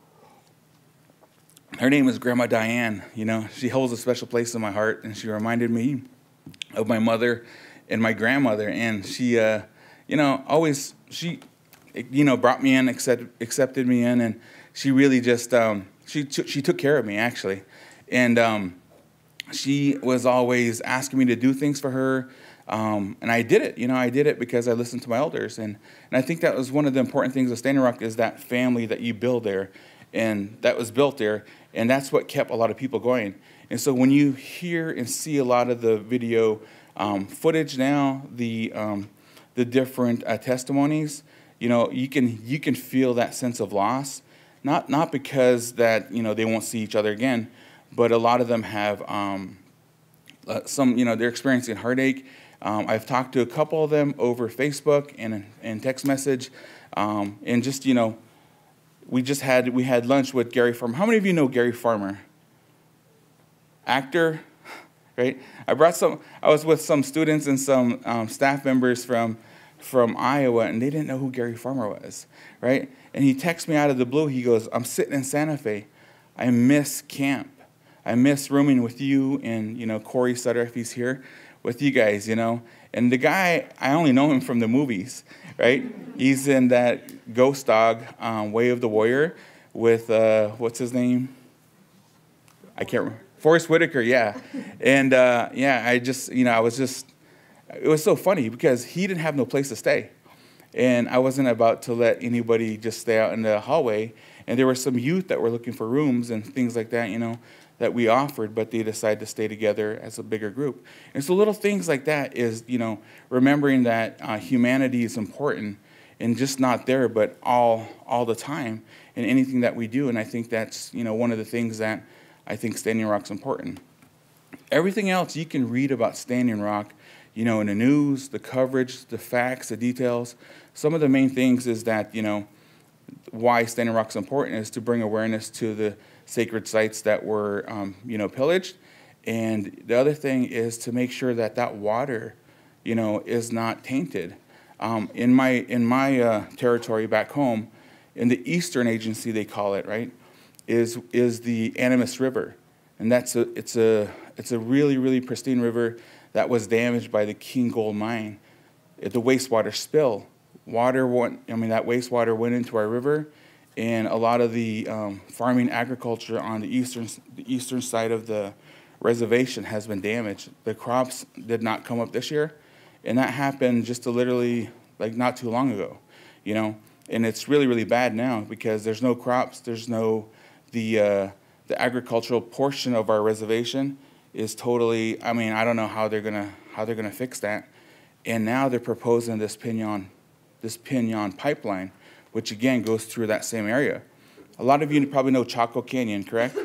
her name is Grandma Diane. You know, she holds a special place in my heart, and she reminded me of my mother and my grandmother. And she, uh, you know, always, she, you know, brought me in, accept, accepted me in, and she really just, um, she, t she took care of me, actually. And um, she was always asking me to do things for her, um, and I did it. You know, I did it because I listened to my elders. And, and I think that was one of the important things of Standing Rock is that family that you build there. And that was built there, and that's what kept a lot of people going. And so when you hear and see a lot of the video um, footage now, the um, the different uh, testimonies, you know, you can you can feel that sense of loss, not not because that you know they won't see each other again, but a lot of them have um, uh, some you know they're experiencing heartache. Um, I've talked to a couple of them over Facebook and and text message, um, and just you know. We just had, we had lunch with Gary Farmer. How many of you know Gary Farmer? Actor, right? I brought some, I was with some students and some um, staff members from, from Iowa, and they didn't know who Gary Farmer was, right? And he texts me out of the blue. He goes, I'm sitting in Santa Fe. I miss camp. I miss rooming with you and, you know, Corey Sutter, if he's here, with you guys, you know. And the guy, I only know him from the movies, right? He's in that Ghost Dog, um, Way of the Warrior, with, uh, what's his name? I can't remember. Forrest Whitaker, yeah. And, uh, yeah, I just, you know, I was just, it was so funny because he didn't have no place to stay. And I wasn't about to let anybody just stay out in the hallway. And there were some youth that were looking for rooms and things like that, you know, that we offered, but they decided to stay together as a bigger group. And so little things like that is, you know, remembering that uh, humanity is important and just not there, but all all the time in anything that we do. And I think that's, you know, one of the things that I think Standing Rock's important. Everything else you can read about Standing Rock, you know, in the news, the coverage, the facts, the details. Some of the main things is that, you know, why Standing Rock's important is to bring awareness to the sacred sites that were, um, you know, pillaged. And the other thing is to make sure that that water, you know, is not tainted. Um, in my in my uh, territory back home, in the Eastern Agency they call it, right, is is the Animas River, and that's a it's a it's a really really pristine river that was damaged by the King Gold Mine, the wastewater spill. Water went, I mean that wastewater went into our river, and a lot of the um, farming agriculture on the eastern the eastern side of the reservation has been damaged. The crops did not come up this year. And that happened just to literally, like, not too long ago, you know. And it's really, really bad now because there's no crops. There's no, the uh, the agricultural portion of our reservation is totally. I mean, I don't know how they're gonna how they're gonna fix that. And now they're proposing this Pinon, this Pinon pipeline, which again goes through that same area. A lot of you probably know Chaco Canyon, correct?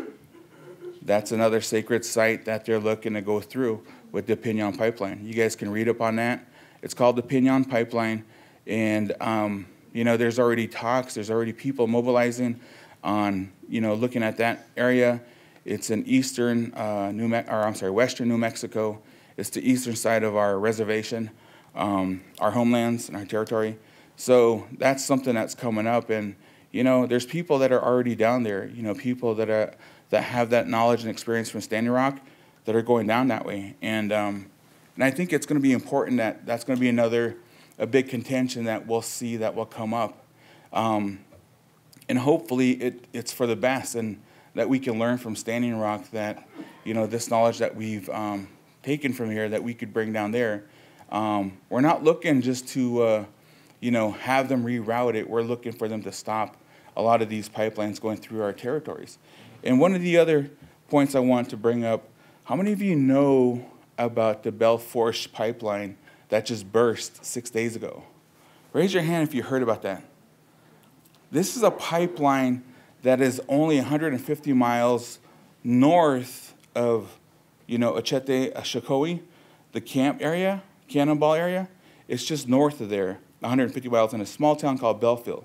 That's another sacred site that they're looking to go through with the Pinon pipeline. You guys can read up on that. It's called the Pinon pipeline, and um, you know, there's already talks. There's already people mobilizing on, you know, looking at that area. It's in eastern uh, New Me or I'm sorry, western New Mexico. It's the eastern side of our reservation, um, our homelands and our territory. So that's something that's coming up, and you know, there's people that are already down there. You know, people that are that have that knowledge and experience from Standing Rock that are going down that way. And um, and I think it's going to be important that that's going to be another, a big contention that we'll see that will come up. Um, and hopefully it, it's for the best, and that we can learn from Standing Rock that, you know, this knowledge that we've um, taken from here that we could bring down there. Um, we're not looking just to, uh, you know, have them reroute it. We're looking for them to stop a lot of these pipelines going through our territories. And one of the other points I want to bring up, how many of you know about the Belle Fourche pipeline that just burst six days ago? Raise your hand if you heard about that. This is a pipeline that is only one hundred fifty miles north of, you know, Ochete, Ashikowi, the camp area, Cannonball area. It's just north of there, one hundred fifty miles, in a small town called Bellefield.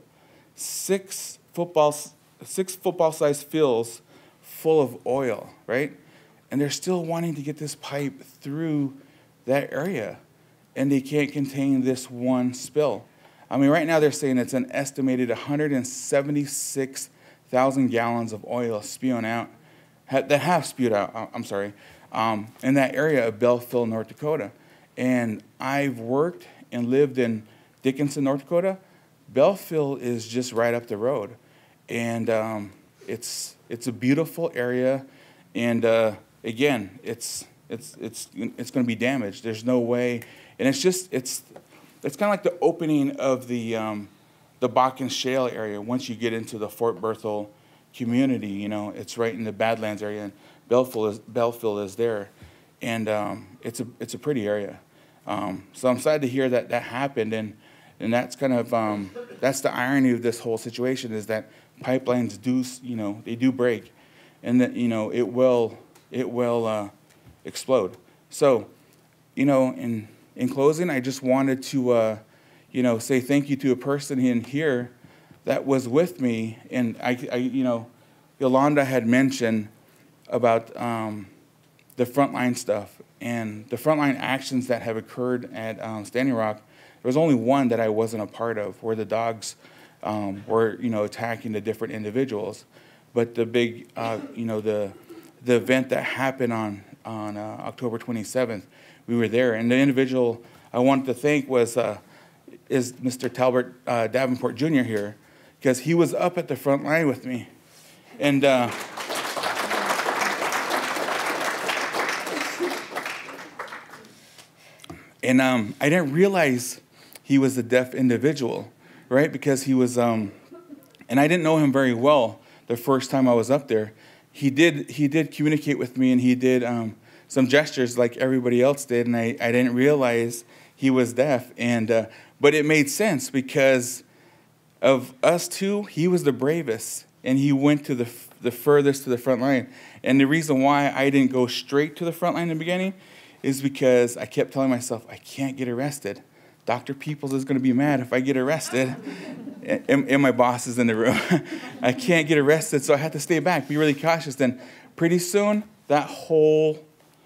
Six football, six football-sized fields full of oil, right? And they're still wanting to get this pipe through that area, and they can't contain this one spill. I mean, right now they're saying it's an estimated one hundred seventy-six thousand gallons of oil spewing out, that have spewed out, I'm sorry, um, in that area of Bellefield, North Dakota. And I've worked and lived in Dickinson, North Dakota. Bellefield is just right up the road. And um, it's it's a beautiful area, and uh, again, it's it's it's it's going to be damaged. There's no way, and it's just it's it's kind of like the opening of the um, the Bakken Shale area. Once you get into the Fort Berthold community, you know, it's right in the Badlands area, and Bellefield is Bellefield is there, and um, it's a it's a pretty area. Um, so I'm sad to hear that that happened, and and that's kind of um, that's the irony of this whole situation, is that pipelines do, you know, they do break, and that, you know, it will it will uh, explode. So, you know, in in closing, I just wanted to, uh, you know, say thank you to a person in here that was with me, and I, I you know, Yolanda had mentioned about um, the frontline stuff and the frontline actions that have occurred at um, Standing Rock. There was only one that I wasn't a part of, where the dogs um, were, you know, attacking the different individuals. But the big, uh, you know, the the event that happened on on uh, October twenty-seventh, we were there, and the individual I wanted to thank was uh, is Mister Talbert uh, Davenport Junior here, because he was up at the front line with me, and. Uh, And um, I didn't realize he was a deaf individual, right? Because he was, um, and I didn't know him very well the first time I was up there. He did, he did communicate with me, and he did um, some gestures like everybody else did, and I, I didn't realize he was deaf. And uh, but it made sense because of us two, he was the bravest, and he went to the the furthest to the front line. And the reason why I didn't go straight to the front line in the beginning is because I kept telling myself, I can't get arrested. Doctor Peoples is going to be mad if I get arrested. and, and my boss is in the room. I can't get arrested, so I had to stay back, be really cautious. Then pretty soon, that whole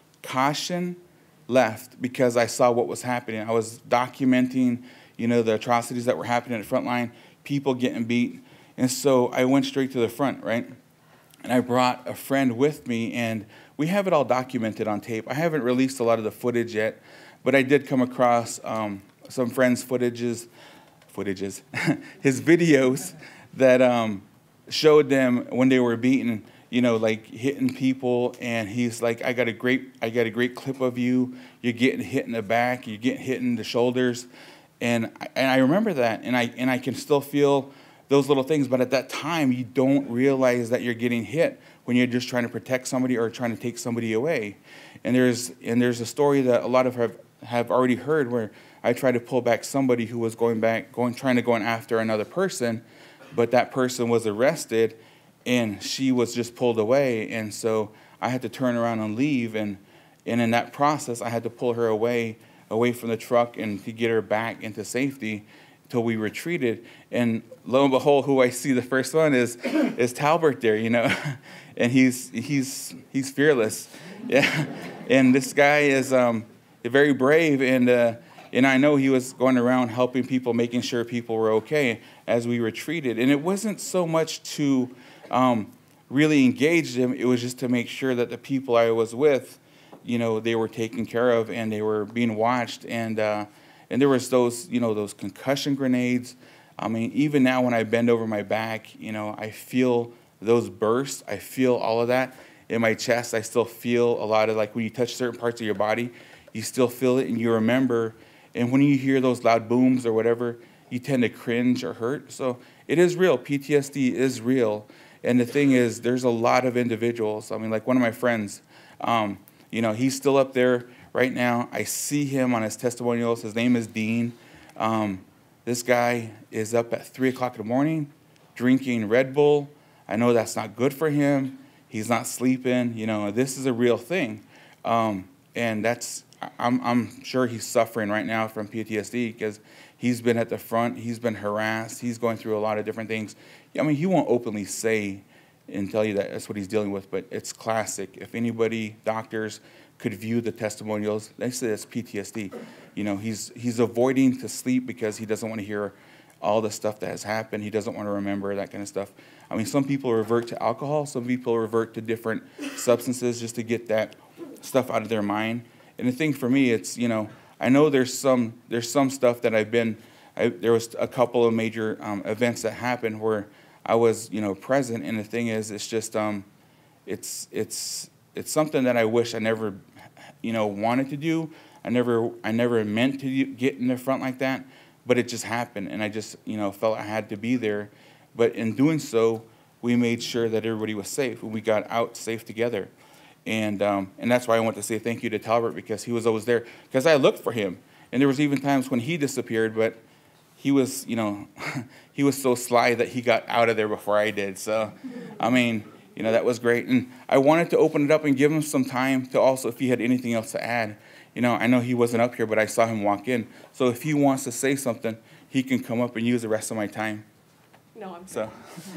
caution left because I saw what was happening. I was documenting, you know, the atrocities that were happening at the front line, people getting beat. And so I went straight to the front, right? And I brought a friend with me, and we have it all documented on tape. I haven't released a lot of the footage yet, but I did come across um, some friends' footages, footages, his videos that um, showed them when they were beaten, you know, like hitting people, and he's like, I got a great, I got a great clip of you. You're getting hit in the back, you're getting hit in the shoulders, and and I remember that, and I and I can still feel those little things, but at that time, you don't realize that you're getting hit when you're just trying to protect somebody or trying to take somebody away. And there's and there's a story that a lot of have, have already heard where I tried to pull back somebody who was going back, going trying to go after another person, but that person was arrested, and she was just pulled away, and so I had to turn around and leave, and and in that process, I had to pull her away, away from the truck, and to get her back into safety until we retreated. And lo and behold, who I see the first one is is Talbert there, you know, and he's he's he's fearless, yeah. And this guy is um, very brave, and uh, and I know he was going around helping people, making sure people were okay as we retreated. And it wasn't so much to um, really engage them; it was just to make sure that the people I was with, you know, they were taken care of and they were being watched. And uh, and there was those, you know, those concussion grenades. I mean, even now when I bend over my back, you know, I feel those bursts. I feel all of that in my chest. I still feel a lot of, like, when you touch certain parts of your body, you still feel it and you remember. And when you hear those loud booms or whatever, you tend to cringe or hurt. So it is real. P T S D is real. And the thing is, there's a lot of individuals. I mean, like one of my friends, um, you know, he's still up there right now. I see him on his testimonials. His name is Dean. Um, this guy is up at three o'clock in the morning drinking Red Bull. I know that's not good for him. He's not sleeping. You know, this is a real thing. Um, and that's, I'm, I'm sure he's suffering right now from P T S D because he's been at the front. He's been harassed. He's going through a lot of different things. I mean, he won't openly say and tell you that that's what he's dealing with, but it's classic. If anybody, doctors, could view the testimonials, they say it's P T S D. You know, he's he's avoiding to sleep because he doesn't want to hear all the stuff that has happened. He doesn't want to remember that kind of stuff. I mean, some people revert to alcohol. Some people revert to different substances just to get that stuff out of their mind. And the thing for me, it's, you know, I know there's some there's some stuff that I've been, I, there was a couple of major um, events that happened where I was, you know, present. And the thing is, it's just, um, it's it's it's something that I wish I never, you know, wanted to do. I never I never meant to get in the front like that, but it just happened, and I just, you know, felt I had to be there. But in doing so, we made sure that everybody was safe, and we got out safe together. And um, and that's why I want to say thank you to Talbert, because he was always there. Because I looked for him, and there was even times when he disappeared, but he was, you know, he was so sly that he got out of there before I did. So, I mean, you know, that was great. And I wanted to open it up and give him some time to also, if he had anything else to add. You know, I know he wasn't up here, but I saw him walk in. So if he wants to say something, he can come up and use the rest of my time. No, I'm So,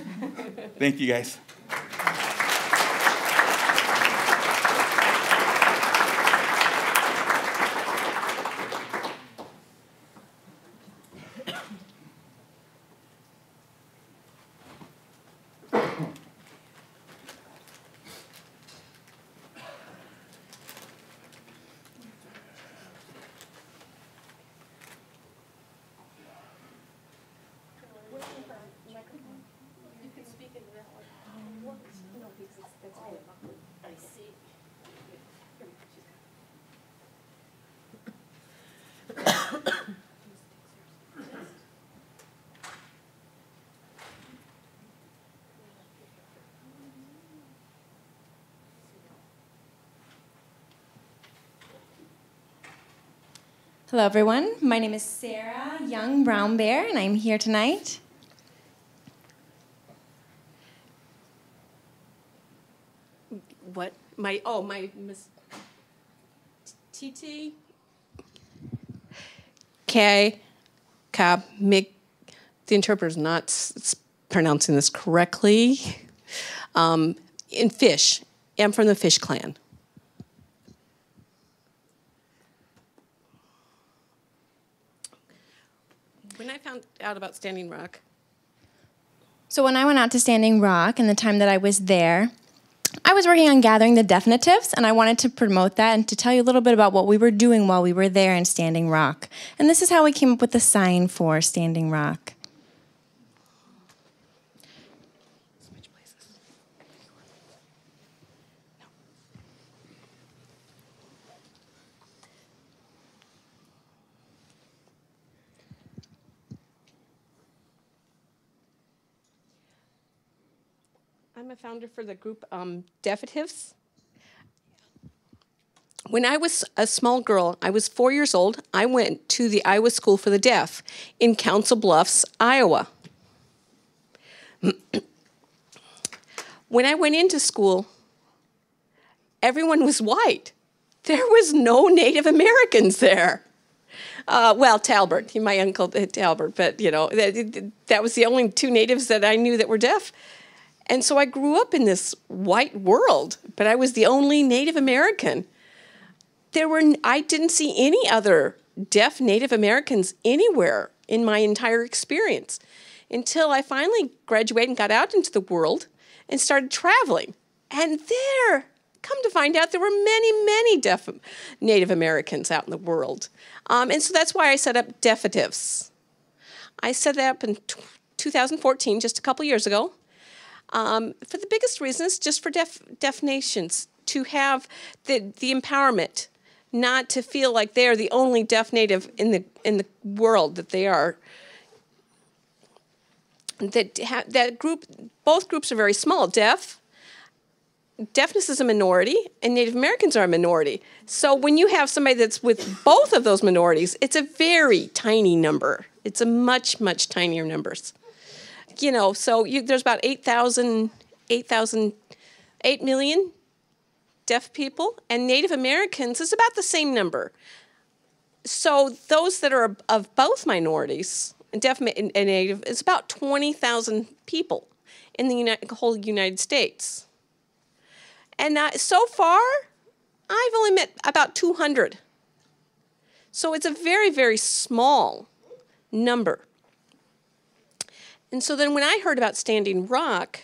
thank you, guys. Hello, everyone. My name is Sarah Young Brown Bear, and I'm here tonight. What? My, oh, my, Miss T T? K, Ka, Mig, the interpreter's not s- pronouncing this correctly. Um, in Fish, I'm from the Fish clan. When I found out about Standing Rock. So when I went out to Standing Rock and the time that I was there, I was working on gathering the definitives, and I wanted to promote that and to tell you a little bit about what we were doing while we were there in Standing Rock. And this is how we came up with the sign for Standing Rock. Switch places. I'm a founder for the group um, Definitives. When I was a small girl, I was four years old, I went to the Iowa School for the Deaf in Council Bluffs, Iowa. When I went into school, everyone was white. There was no Native Americans there. Uh, well, Talbert, my uncle Talbert, but you know, that, that was the only two natives that I knew that were deaf. And so I grew up in this white world, but I was the only Native American. There were, I didn't see any other deaf Native Americans anywhere in my entire experience until I finally graduated and got out into the world and started traveling. And there, come to find out, there were many, many deaf Native Americans out in the world. Um, and so that's why I set up Definitives. I set that up in two thousand fourteen, just a couple years ago. Um, for the biggest reasons, just for deaf, deaf nations, to have the, the empowerment, not to feel like they're the only deaf native in the in the world, that they are. That ha, that group, both groups are very small. Deaf, deafness is a minority, and Native Americans are a minority. So when you have somebody that's with both of those minorities, it's a very tiny number. It's a much, much tinier numbers. You know, so you, there's about eight thousand, eight thousand, eight million deaf people, and Native Americans is about the same number. So those that are of both minorities, deaf and Native, is about twenty thousand people in the United, whole United States. And uh, so far, I've only met about two hundred. So it's a very, very small number. And so then when I heard about Standing Rock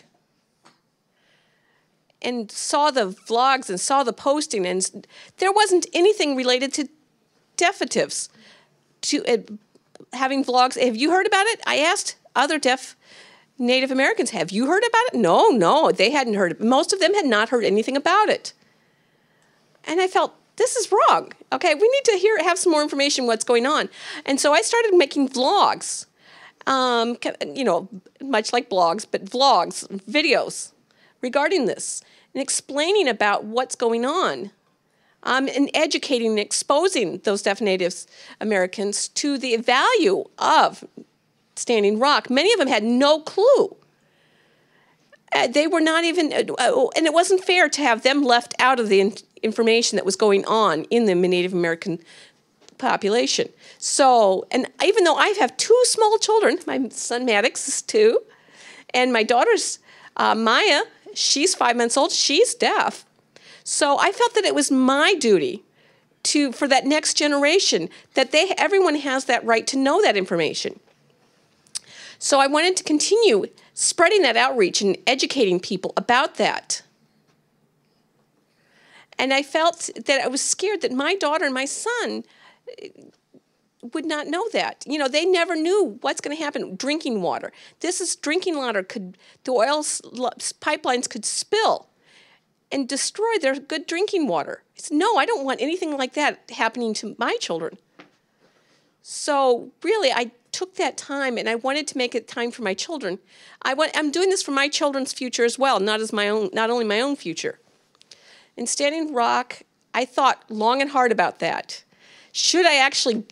and saw the vlogs and saw the posting, and there wasn't anything related to Definitives, to uh, having vlogs. Have you heard about it? I asked other deaf Native Americans, have you heard about it? No, no, they hadn't heard it. Most of them had not heard anything about it. And I felt, this is wrong. Okay, we need to hear, have some more information what's going on. And so I started making vlogs. Um, you know, much like blogs, but vlogs, videos regarding this and explaining about what's going on, um, and educating and exposing those deaf Native Americans to the value of Standing Rock. Many of them had no clue. Uh, they were not even, uh, and it wasn't fair to have them left out of the in information that was going on in the Native American population. So, and even though I have two small children, my son Maddox is two, and my daughter's uh, Maya, she's five months old, she's deaf. So I felt that it was my duty to, for that next generation, that they, everyone has that right to know that information. So I wanted to continue spreading that outreach and educating people about that. And I felt that I was scared that my daughter and my son would not know that. You know, they never knew what's going to happen. Drinking water. This is drinking water. Could the oil pipelines could spill and destroy their good drinking water. I said, no, I don't want anything like that happening to my children. So really, I took that time, and I wanted to make it time for my children. I want, I'm doing this for my children's future as well, not as my own, not only my own future. In Standing Rock, I thought long and hard about that. Should I actually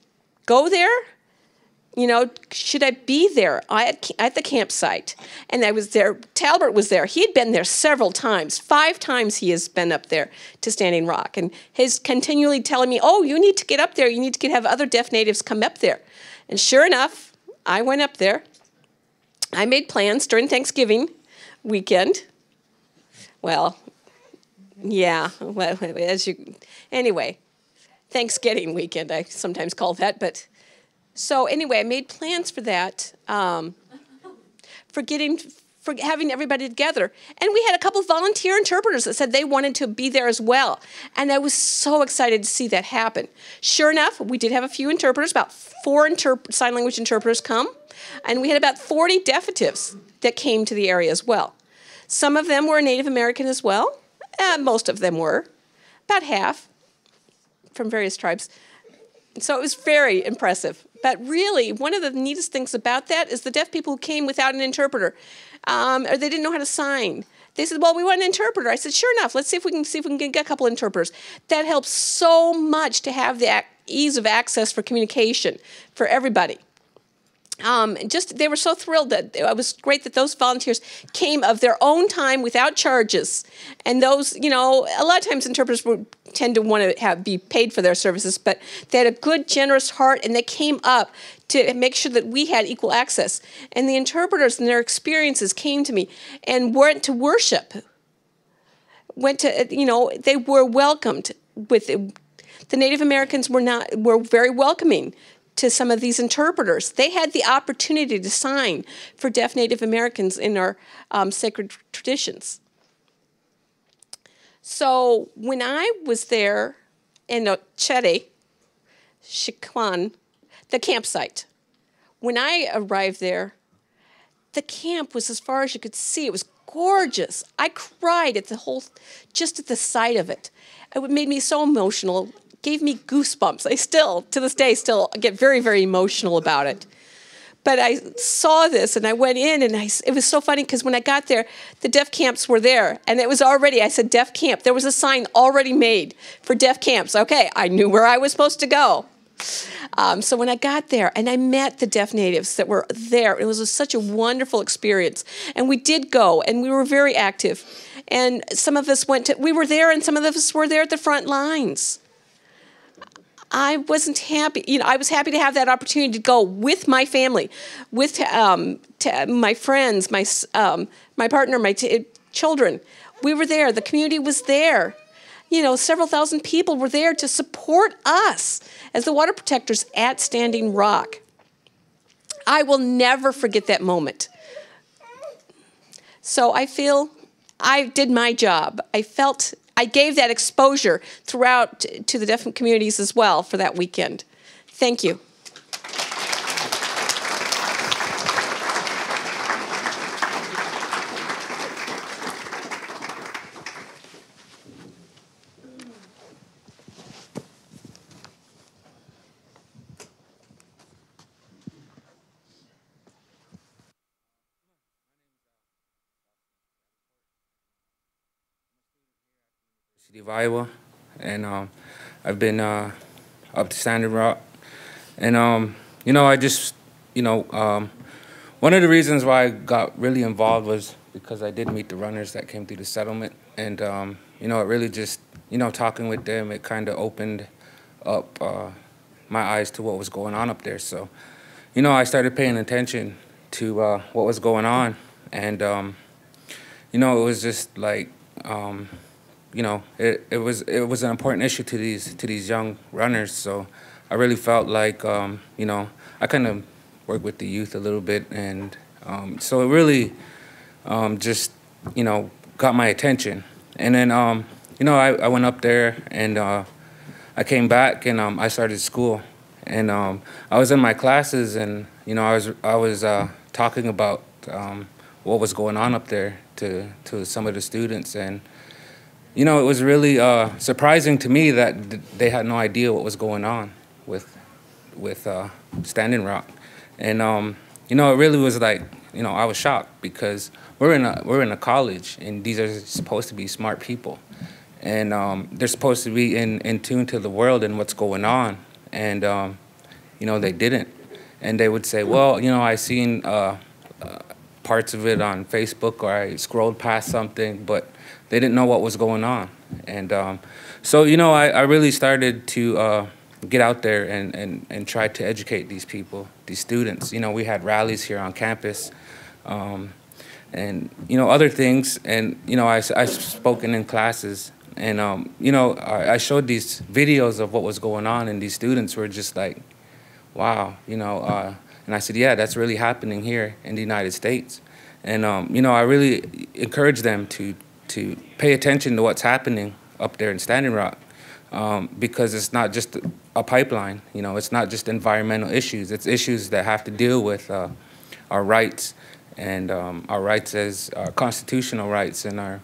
go there? You know, should I be there at, at the campsite? And I was there. Talbert was there. He had been there several times. Five times he has been up there to Standing Rock. And he's continually telling me, oh, you need to get up there. You need to get, have other deaf natives come up there. And sure enough, I went up there. I made plans during Thanksgiving weekend. Well, yeah, well, as you, anyway, Thanksgiving weekend, I sometimes call that, but so anyway, I made plans for that, um, for getting, for having everybody together. And we had a couple of volunteer interpreters that said they wanted to be there as well. And I was so excited to see that happen. Sure enough, we did have a few interpreters, about four interp- sign language interpreters come. And we had about forty deafitives that came to the area as well. Some of them were Native American as well. Uh, most of them were, about half, from various tribes. So it was very impressive. But really, one of the neatest things about that is the deaf people who came without an interpreter, um, or they didn't know how to sign. They said, well, we want an interpreter. I said, sure enough, let's see if we can see if we can get a couple of interpreters. That helps so much to have the ease of access for communication for everybody. Um, just they were so thrilled that it was great that those volunteers came of their own time without charges, and those, you know, a lot of times interpreters would tend to want to have be paid for their services, but they had a good, generous heart, and they came up to make sure that we had equal access. And the interpreters and their experiences came to me and went to worship. Went to, you know, they were welcomed with the Native Americans were not were very welcoming to some of these interpreters. They had the opportunity to sign for deaf Native Americans in our um, sacred traditions. So when I was there in Ochede, Shikwan, the campsite, when I arrived there, the camp was as far as you could see. It was gorgeous. I cried at the whole, just at the sight of it. It made me so emotional. Gave me goosebumps. I still, to this day, still get very, very emotional about it. But I saw this, and I went in, and I, it was so funny, because when I got there, the deaf camps were there, and it was already, I said, deaf camp. There was a sign already made for deaf camps. Okay, I knew where I was supposed to go. Um, so when I got there, and I met the deaf natives that were there, it was a, such a wonderful experience. And we did go, and we were very active. And some of us went to, we were there, and some of us were there at the front lines. I wasn't happy, you know, I was happy to have that opportunity to go with my family, with um, to my friends, my um, my partner, my t- children. We were there. The community was there. You know, several thousand people were there to support us as the water protectors at Standing Rock. I will never forget that moment. So I feel I did my job. I felt I gave that exposure throughout to the deaf communities as well for that weekend. Thank you. City of Iowa, and um, I've been uh, up to Standing Rock, and um, you know, I just, you know, um, one of the reasons why I got really involved was because I did meet the runners that came through the settlement, and um, you know, it really just, you know, talking with them, it kind of opened up uh, my eyes to what was going on up there. So, you know, I started paying attention to uh, what was going on, and um, you know, it was just like. Um, You know, it, it was it was an important issue to these to these young runners. So I really felt like um, you know, I kind of worked with the youth a little bit, and um, so it really um, just you know got my attention. And then um, you know I, I went up there, and uh, I came back, and um, I started school, and um, I was in my classes, and you know I was I was uh, talking about um, what was going on up there to to some of the students. And you know, it was really uh, surprising to me that they had no idea what was going on with with uh, Standing Rock, and um, you know, it really was like, you know, I was shocked, because we're in a we're in a college, and these are supposed to be smart people, and um, they're supposed to be in, in tune to the world and what's going on, and um, you know, they didn't. And they would say, well, you know, I seen uh, uh, parts of it on Facebook, or I scrolled past something, but they didn't know what was going on. And um, so, you know, I, I really started to uh, get out there and, and, and try to educate these people, these students. You know, we had rallies here on campus um, and, you know, other things. And, you know, I, I've spoken in classes. And, um, you know, I, I showed these videos of what was going on, and these students were just like, wow, you know. Uh, and I said, yeah, that's really happening here in the United States. And, um, you know, I really encourage them to, to pay attention to what's happening up there in Standing Rock, um, because it's not just a pipeline, you know, it's not just environmental issues, it's issues that have to deal with uh, our rights, and um, our rights as our constitutional rights, and our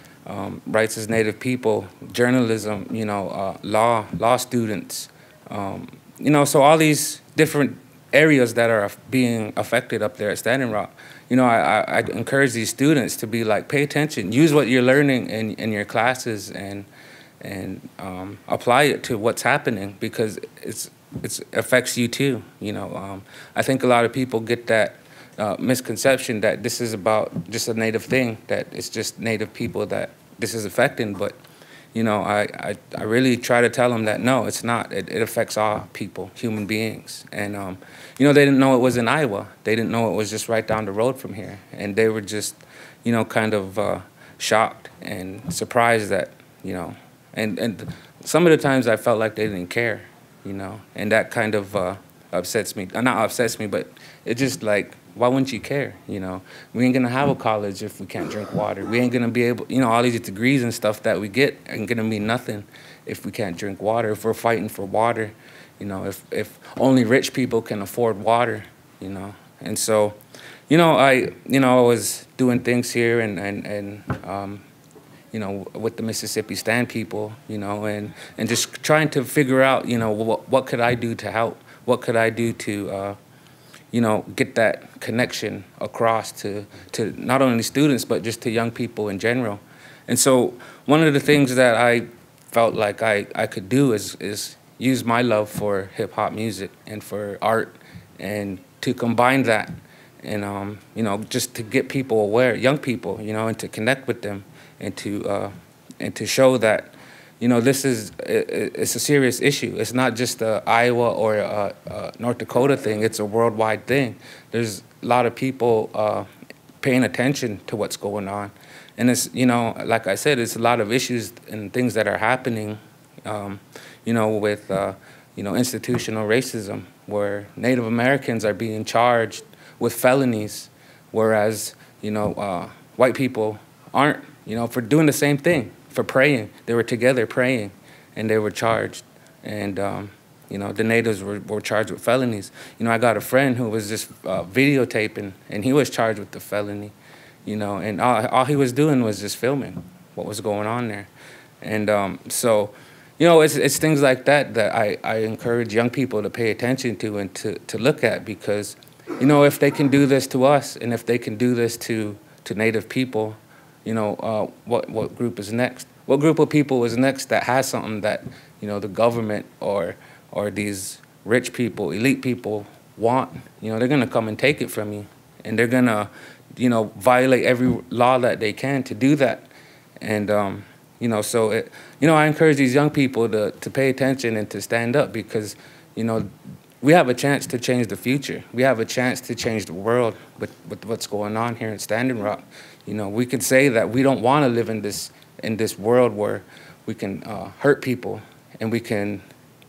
um, rights as Native people, journalism, you know, uh, law, law students, um, you know, so all these different areas that are being affected up there at Standing Rock. You know, I, I, I encourage these students to be like, pay attention, use what you're learning in, in your classes, and and um, apply it to what's happening, because it's it's affects you too. You know, um, I think a lot of people get that uh, misconception that this is about just a Native thing, that it's just Native people that this is affecting, but you know, I, I, I really try to tell them that no, it's not. It, it affects all people, human beings. And, um, you know, they didn't know it was in Iowa. They didn't know it was just right down the road from here. And they were just, you know, kind of uh, shocked and surprised that, you know, and, and some of the times I felt like they didn't care, you know, and that kind of uh, upsets me. Not upsets me, but it just like, why wouldn't you care, you know? We ain't gonna have a college if we can't drink water. We ain't gonna be able, you know, all these degrees and stuff that we get ain't gonna mean nothing if we can't drink water, if we're fighting for water, you know, if, if only rich people can afford water, you know? And so, you know, I, you know, I was doing things here and, and, and um, you know, with the Mississippi Stand people, you know, and, and just trying to figure out, you know, what, what could I do to help? What could I do to, uh, you know, get that connection across to, to not only students, but just to young people in general. And so one of the things that I felt like I, I could do is, is use my love for hip hop music and for art, and to combine that, and, um, you know, just to get people aware, young people, you know, and to connect with them, and to, uh, and to show that, you know, this is, it's a serious issue. It's not just a Iowa or a, a North Dakota thing, it's a worldwide thing. There's a lot of people uh, paying attention to what's going on. And it's, you know, like I said, it's a lot of issues and things that are happening, um, you know, with, uh, you know, institutional racism, where Native Americans are being charged with felonies, whereas, you know, uh, white people aren't, you know, for doing the same thing. For praying. They were together praying, and they were charged. And, um, you know, the natives were, were charged with felonies. You know, I got a friend who was just uh, videotaping, and he was charged with the felony, you know, and all, all he was doing was just filming what was going on there. And um, so, you know, it's, it's things like that that I, I encourage young people to pay attention to and to, to look at, because, you know, if they can do this to us, and if they can do this to, to Native people, you know, uh, what, what group is next? What group of people is next that has something that, you know, the government or, or these rich people, elite people want? You know, they're gonna come and take it from you, and they're gonna, you know, violate every law that they can to do that. And, um, you know, so, it, you know, I encourage these young people to, to pay attention and to stand up, because, you know, we have a chance to change the future. We have a chance to change the world with, with what's going on here in Standing Rock. You know, we could say that we don't want to live in this in this world where we can uh, hurt people, and we can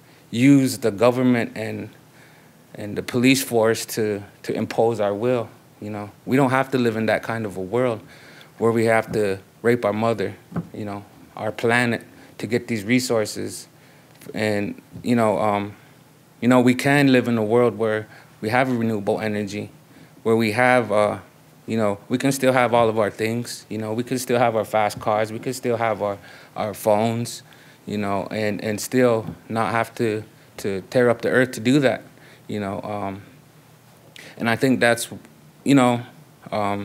use the government and and the police force to to impose our will. You know, we don't have to live in that kind of a world where we have to rape our mother, you know, our planet, to get these resources. And you know, um, you know, we can live in a world where we have renewable energy, where we have. Uh, You know, we can still have all of our things. You know, we can still have our fast cars. We can still have our, our phones, you know, and, and still not have to, to tear up the earth to do that, you know. Um, and I think that's, you know, um,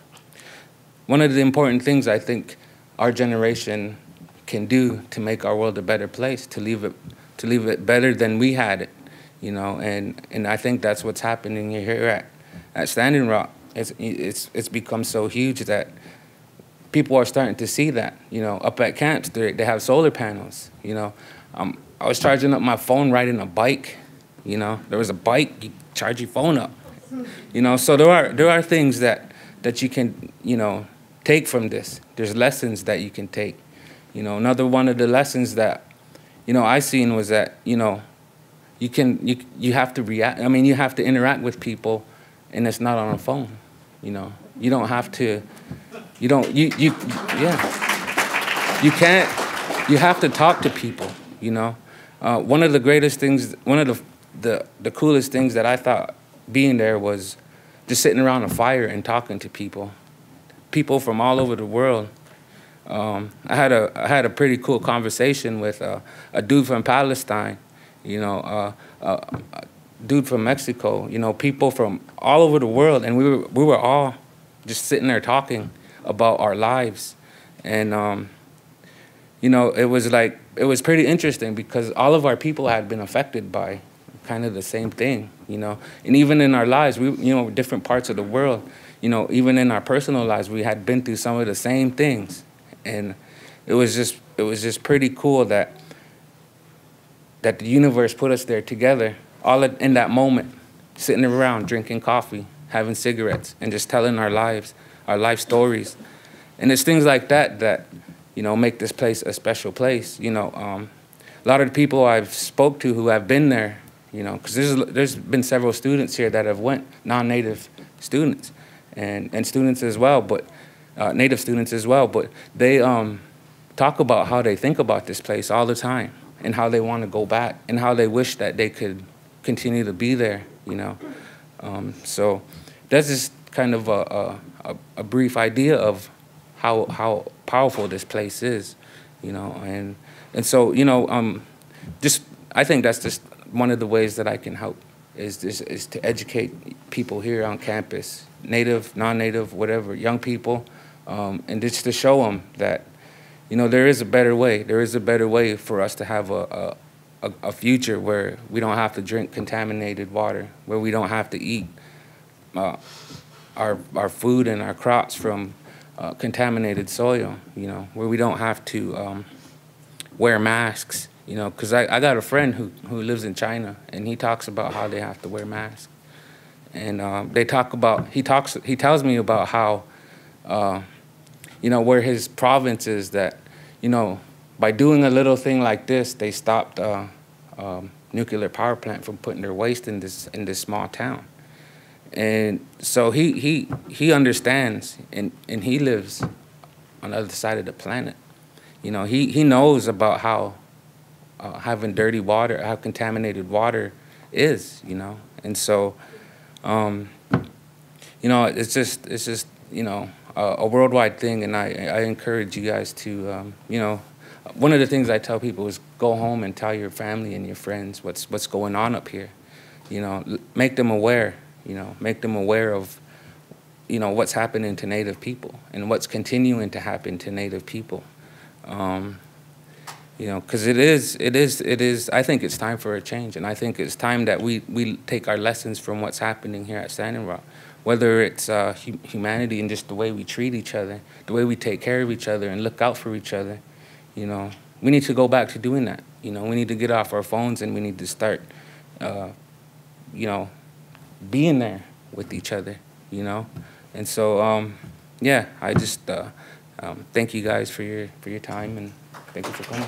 one of the important things I think our generation can do to make our world a better place, to leave it, to leave it better than we had it, you know, and, and I think that's what's happening here at, at Standing Rock. It's, it's, it's become so huge that people are starting to see that, you know, up at camps, they, they have solar panels, you know. Um, I was charging up my phone riding a bike, you know. There was a bike, you charge your phone up, you know. So there are, there are things that, that you can, you know, take from this. There's lessons that you can take. You know, another one of the lessons that, you know, I seen was that, you know, you can, you, you have to react, I mean, you have to interact with people, and it's not on a phone, you know. You don't have to, you don't, you, you, yeah. You can't, you have to talk to people, you know. Uh, one of the greatest things, one of the, the, the coolest things that I thought being there was just sitting around a fire and talking to people. People from all over the world. Um, I had a I had a pretty cool conversation with uh, a dude from Palestine, you know, uh, uh, a dude from Mexico, you know, people from all over the world, and we were we were all just sitting there talking about our lives, and um, you know, it was like it was pretty interesting because all of our people had been affected by kind of the same thing, you know, and even in our lives, we you know different parts of the world, you know, even in our personal lives, we had been through some of the same things. And it was just it was just pretty cool that that the universe put us there together, all in that moment, sitting around drinking coffee, having cigarettes, and just telling our lives, our life stories. And it's things like that that, you know, make this place a special place. You know, um, a lot of the people I've spoke to who have been there, you know, because there's there's been several students here that have went, non-native students, and and students as well, but. Uh, native students as well, but they um, talk about how they think about this place all the time and how they want to go back and how they wish that they could continue to be there, you know. Um, so that's just kind of a, a, a brief idea of how, how powerful this place is, you know. And, and so, you know, um, just I think that's just one of the ways that I can help is, this, is to educate people here on campus, native, non-native, whatever, young people, Um, and just to show them that, you know, there is a better way. There is a better way for us to have a, a, a future where we don't have to drink contaminated water, where we don't have to eat uh, our, our food and our crops from uh, contaminated soil, you know, where we don't have to um, wear masks, you know, because I, I got a friend who, who lives in China, and he talks about how they have to wear masks. And um, they talk about, he talks, he tells me about how, uh, you know, where his province is that, you know, by doing a little thing like this, they stopped uh, um, nuclear power plant from putting their waste in this in this small town. And so he he he understands, and and he lives on the other side of the planet. You know, he he knows about how uh, having dirty water, how contaminated water is. You know, and so, um, you know, it's just it's just you know. Uh, a worldwide thing, and I, I encourage you guys to, um, you know, one of the things I tell people is go home and tell your family and your friends what's what's going on up here. You know, make them aware. You know, make them aware of, you know, what's happening to Native people and what's continuing to happen to Native people. Um, you know, because it is, it is, it is. I think it's time for a change, and I think it's time that we we take our lessons from what's happening here at Standing Rock. Whether it's uh, hu humanity and just the way we treat each other, the way we take care of each other and look out for each other, you know, we need to go back to doing that. You know, we need to get off our phones and we need to start, uh, you know, being there with each other, you know. And so, um, yeah, I just uh, um, thank you guys for your for your time, and thank you for coming.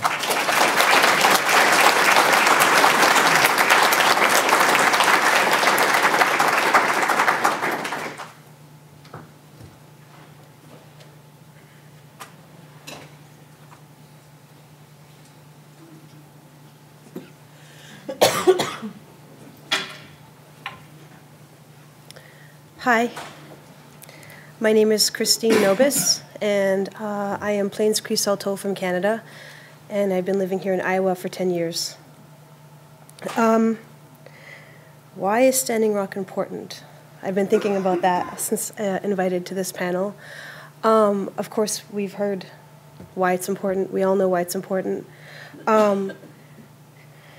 Hi, my name is Christine Nobis, and uh, I am Plains Cree Saulteaux from Canada, and I've been living here in Iowa for ten years. Um, why is Standing Rock important? I've been thinking about that since uh, invited to this panel. Um, of course, we've heard why it's important. We all know why it's important. Um,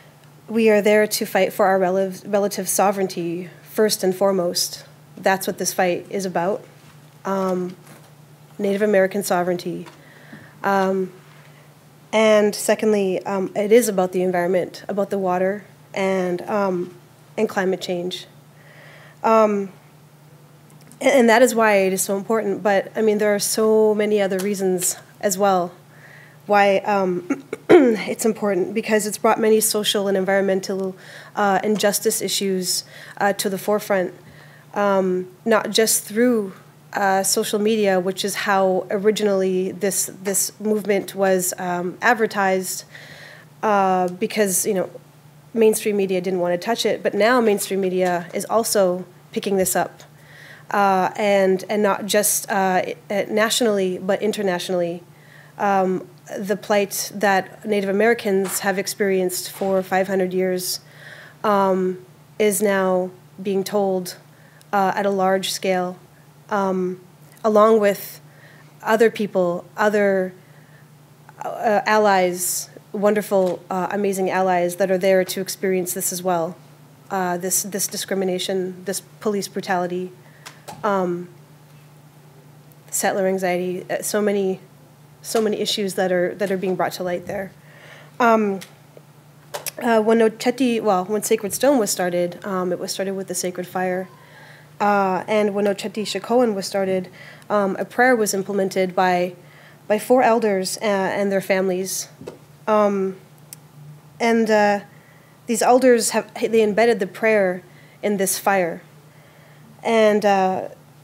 we are there to fight for our relative, relative sovereignty first and foremost. That's what this fight is about. Um, Native American sovereignty. Um, and secondly, um, it is about the environment, about the water, and, um, and climate change. Um, and, and that is why it is so important. But, I mean, there are so many other reasons as well why um, it's important, because it's brought many social and environmental uh, injustice issues uh, to the forefront, um, not just through Uh, social media, which is how originally this this movement was um, advertised, uh, because you know mainstream media didn't want to touch it, but now mainstream media is also picking this up, uh, and and not just uh, nationally but internationally. Um, the plight that Native Americans have experienced for five hundred years um, is now being told uh, at a large scale. Um, along with other people, other uh, allies, wonderful, uh, amazing allies that are there to experience this as well. Uh, this this discrimination, this police brutality, um, settler anxiety, uh, so many, so many issues that are that are being brought to light there. Um, uh, when Oceti, well, when Sacred Stone was started, um, it was started with the Sacred Fire. Uh, and when Oceti Sakowin was started, um, a prayer was implemented by by four elders uh, and their families. Um, and uh, these elders, have they embedded the prayer in this fire. And uh,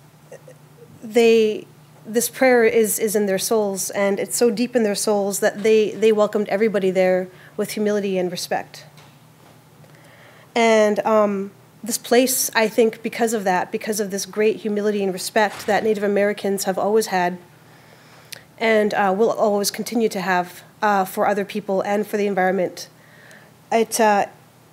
they, this prayer is, is in their souls, and it's so deep in their souls that they, they welcomed everybody there with humility and respect. And um, this place, I think, because of that, because of this great humility and respect that Native Americans have always had and uh, will always continue to have uh, for other people and for the environment, it, uh,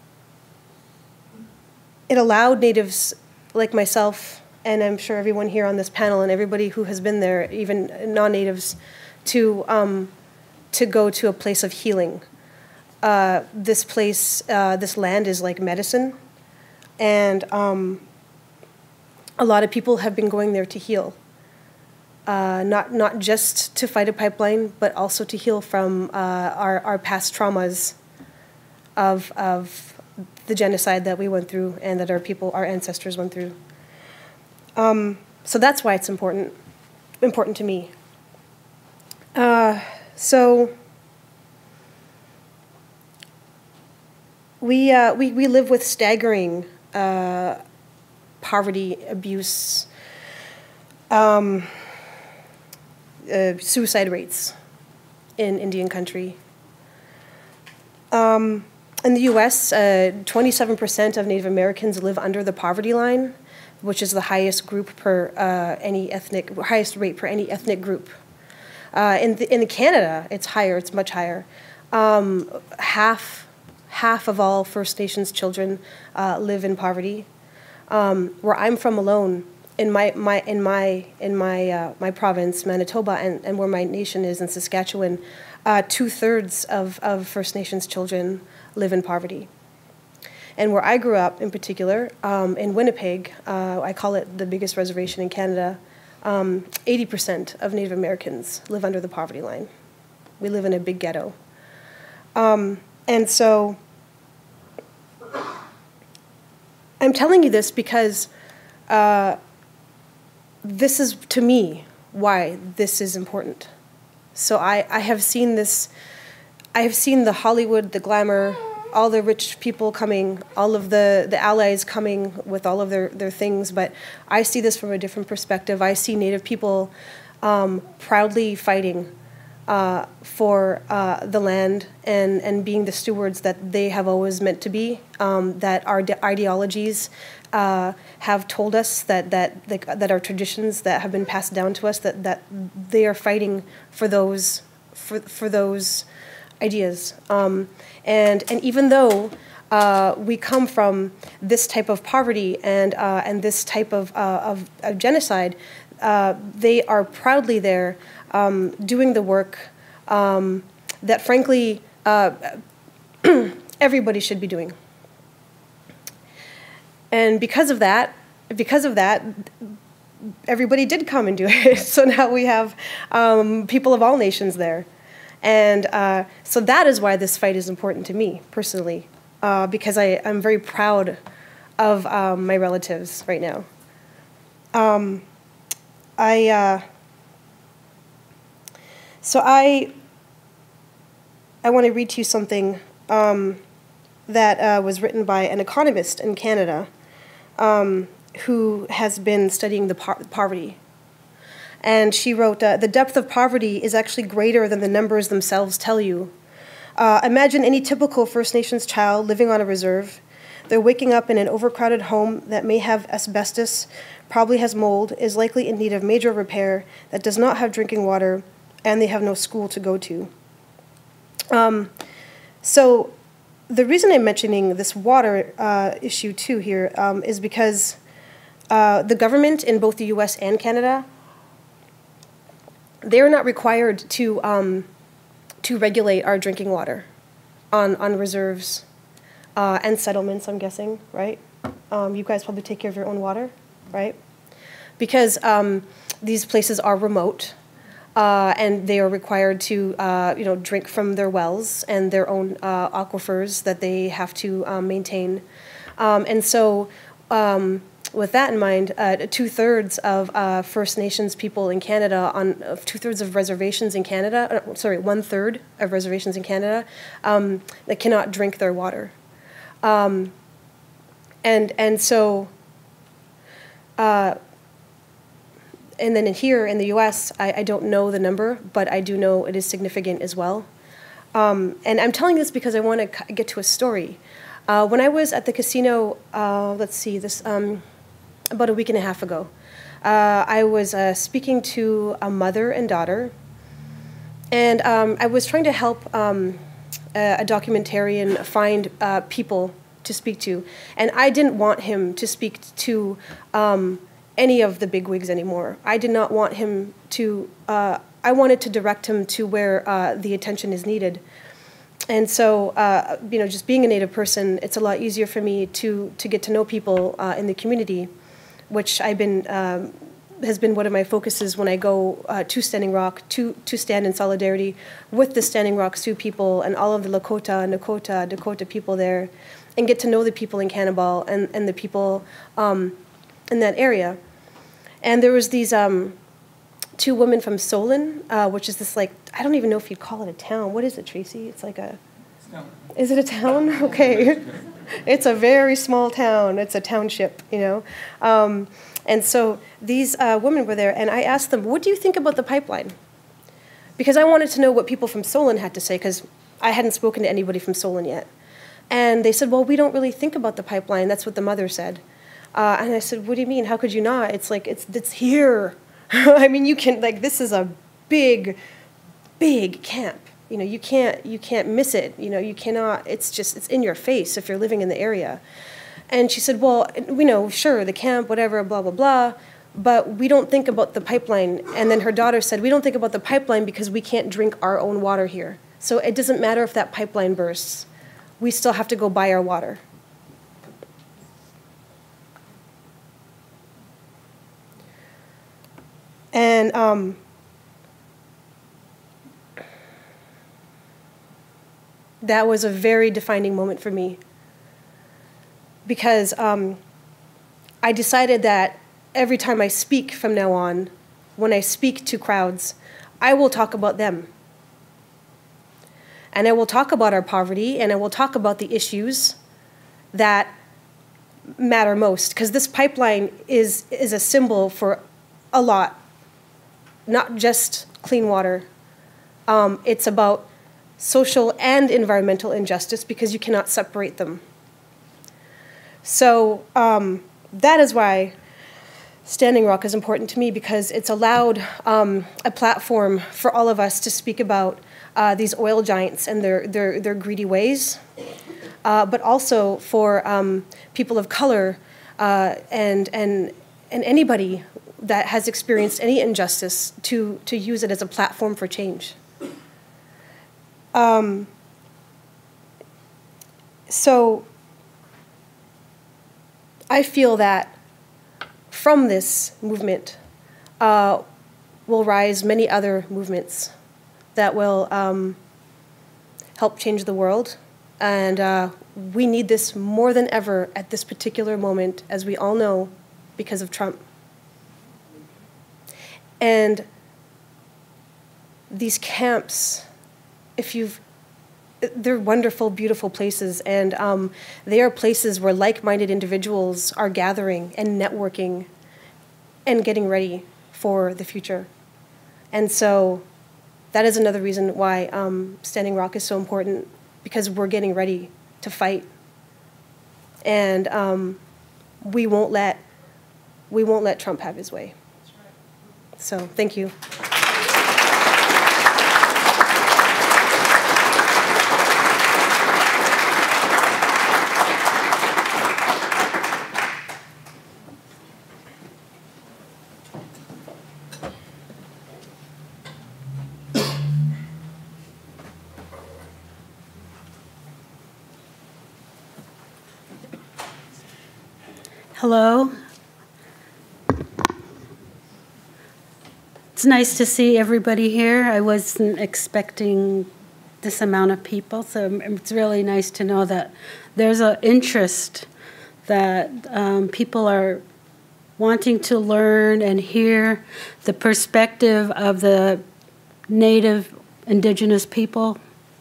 it allowed Natives like myself, and I'm sure everyone here on this panel and everybody who has been there, even non-Natives, to, um, to go to a place of healing. Uh, this place, uh, this land is like medicine. And um, a lot of people have been going there to heal, uh, not not just to fight a pipeline, but also to heal from uh, our our past traumas of of the genocide that we went through and that our people, our ancestors, went through. Um, so that's why it's important important to me. Uh, so. We, uh, we, we live with staggering uh, poverty, abuse, um, uh, suicide rates in Indian country. Um, in the U S, uh, twenty-seven percent of Native Americans live under the poverty line, which is the highest group per uh, any ethnic, highest rate per any ethnic group. Uh, in, the, in Canada, it's higher, it's much higher. Um, half Half of all First Nations children uh, live in poverty. Um, where I'm from alone, in my, my in my in my uh, my province, Manitoba, and, and where my nation is in Saskatchewan, uh, two thirds of, of First Nations children live in poverty. And where I grew up, in particular, um, in Winnipeg, uh, I call it the biggest reservation in Canada. Um, eighty percent of Native Americans live under the poverty line. We live in a big ghetto. Um, and so. I'm telling you this because uh, this is, to me, why this is important. So I, I have seen this, I have seen the Hollywood, the glamour, all the rich people coming, all of the, the allies coming with all of their, their things, but I see this from a different perspective. I see Native people um, proudly fighting uh, for uh, the land and, and being the stewards that they have always meant to be, um, that our ideologies uh, have told us, that, that, like, that our traditions that have been passed down to us, that, that they are fighting for those, for, for those ideas. Um, and, and even though uh, we come from this type of poverty and, uh, and this type of, uh, of, of genocide, uh, they are proudly there um, doing the work um, that, frankly, uh, everybody should be doing. And because of that, because of that, everybody did come and do it. So now we have um, people of all nations there. And uh, so that is why this fight is important to me, personally, uh, because I, I'm very proud of um, my relatives right now. Um, I, uh, so I, I want to read to you something um, that uh, was written by an economist in Canada um, who has been studying the par poverty. And she wrote, uh, the depth of poverty is actually greater than the numbers themselves tell you. Uh, imagine any typical First Nations child living on a reserve. They're waking up in an overcrowded home that may have asbestos, probably has mold, is likely in need of major repair, that does not have drinking water, and they have no school to go to. Um, so the reason I'm mentioning this water uh, issue too here um, is because uh, the government in both the U S and Canada, they're not required to um, to regulate our drinking water on on reserves uh, and settlements. I'm guessing, right? Um, you guys probably take care of your own water, right? Because um, these places are remote, uh, and they are required to uh, you know drink from their wells and their own uh, aquifers that they have to um, maintain, um, and so. Um, With that in mind, uh, two-thirds of uh, First Nations people in Canada, on uh, two-thirds of reservations in Canada, uh, sorry, one-third of reservations in Canada, um, that cannot drink their water. Um, and, and so, uh, and then in here in the U S, I, I don't know the number, but I do know it is significant as well. Um, and I'm telling this because I want to get to a story. Uh, when I was at the casino, uh, let's see, this... Um, about a week and a half ago. Uh, I was uh, speaking to a mother and daughter, and um, I was trying to help um, a, a documentarian find uh, people to speak to, and I didn't want him to speak to um, any of the bigwigs anymore. I did not want him to, uh, I wanted to direct him to where uh, the attention is needed. And so, uh, you know, just being a Native person, it's a lot easier for me to, to get to know people uh, in the community, which I've been, um, has been one of my focuses when I go uh, to Standing Rock, to, to stand in solidarity with the Standing Rock Sioux people and all of the Lakota, Nakota, Dakota people there, and get to know the people in Cannibal and, and the people um, in that area. And there was these um, two women from Solon, uh, which is this, like, I don't even know if you'd call it a town. What is it, Tracy? It's like a... Is it a town? Okay. It's a very small town. It's a township, you know. Um, and so these uh, women were there, and I asked them, what do you think about the pipeline? Because I wanted to know what people from Solon had to say, because I hadn't spoken to anybody from Solon yet. And they said, well, we don't really think about the pipeline. That's what the mother said. Uh, and I said, what do you mean? How could you not? It's like, it's, it's here. I mean, you can, like, this is a big, big camp. You know, you can't, you can't miss it. You know, you cannot, it's just, it's in your face if you're living in the area. And she said, well, we know, sure, the camp, whatever, blah, blah, blah, but we don't think about the pipeline. And then her daughter said, we don't think about the pipeline because we can't drink our own water here. So it doesn't matter if that pipeline bursts. We still have to go buy our water. And um, that was a very defining moment for me, because um, I decided that every time I speak from now on, when I speak to crowds, I will talk about them. And I will talk about our poverty, and I will talk about the issues that matter most, because this pipeline is, is a symbol for a lot. Not just clean water. Um, it's about social and environmental injustice, because you cannot separate them. So um, that is why Standing Rock is important to me, because it's allowed um, a platform for all of us to speak about uh, these oil giants and their, their, their greedy ways, uh, but also for um, people of color uh, and, and, and anybody that has experienced any injustice to, to use it as a platform for change. Um, so I feel that from this movement uh, will rise many other movements that will um, help change the world. And uh, we need this more than ever at this particular moment, as we all know, because of Trump. And these camps, if you've, they're wonderful, beautiful places, and um, they are places where like-minded individuals are gathering and networking and getting ready for the future. And so that is another reason why um, Standing Rock is so important, because we're getting ready to fight. And um, we won't let, we won't let Trump have his way. So thank you. Hello. It's nice to see everybody here. I wasn't expecting this amount of people, so it's really nice to know that there's an interest, that um, people are wanting to learn and hear the perspective of the Native Indigenous people,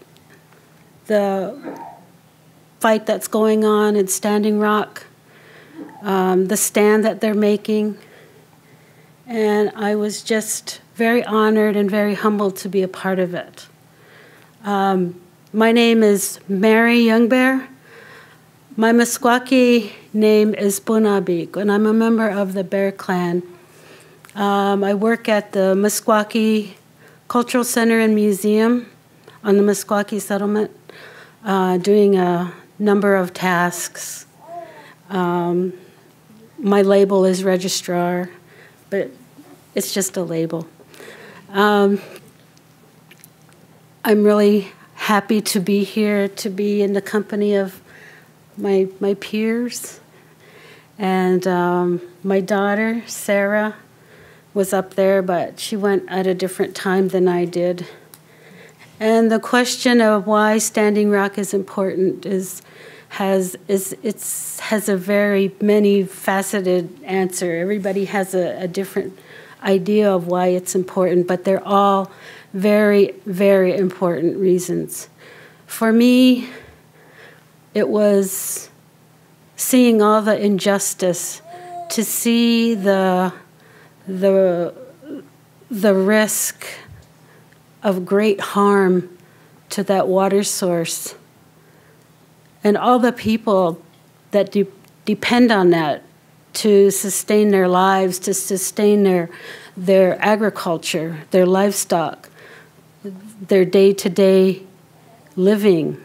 the fight that's going on in Standing Rock, um, the stand that they're making. And I was just very honored and very humbled to be a part of it. Um, my name is Mary Youngbear. My Meskwaki name is Bunabik, and I'm a member of the Bear Clan. Um, I work at the Meskwaki Cultural Center and Museum on the Meskwaki settlement, uh, doing a number of tasks. Um, my label is registrar, but it's just a label. Um, I'm really happy to be here, to be in the company of my, my peers. And um, my daughter, Sarah, was up there, but she went at a different time than I did. And the question of why Standing Rock is important is has is it's has a very many faceted answer. Everybody has a, a different idea of why it's important, but they're all very, very important reasons. For me, it was seeing all the injustice, to see the the the risk of great harm to that water source, and all the people that de depend on that to sustain their lives, to sustain their their agriculture, their livestock, their day-to-day living,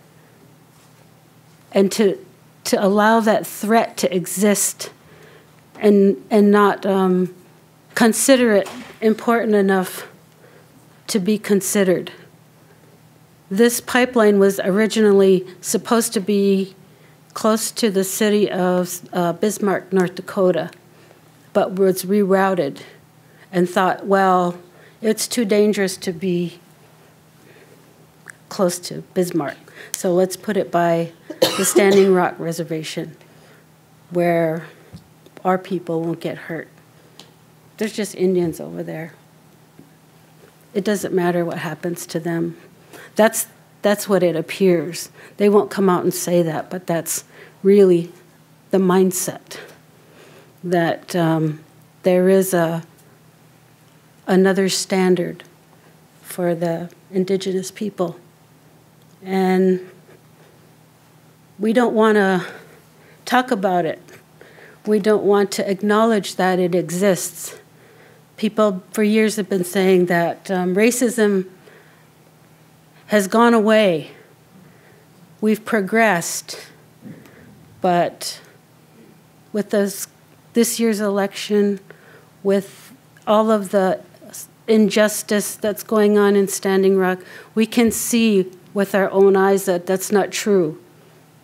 and to to allow that threat to exist, and and not um, consider it important enough to be considered. This pipeline was originally supposed to be close to the city of uh, Bismarck, North Dakota, but was rerouted and thought, well, it's too dangerous to be close to Bismarck, so let's put it by the Standing Rock Reservation, where our people won't get hurt. There's just Indians over there. It doesn't matter what happens to them. That's, that's what it appears. They won't come out and say that, but that's really the mindset, that um, there is a, another standard for the indigenous people. And we don't want to talk about it. We don't want to acknowledge that it exists. People for years have been saying that um, racism has gone away. We've progressed. But with this, this year's election, with all of the injustice that's going on in Standing Rock, we can see with our own eyes that that's not true.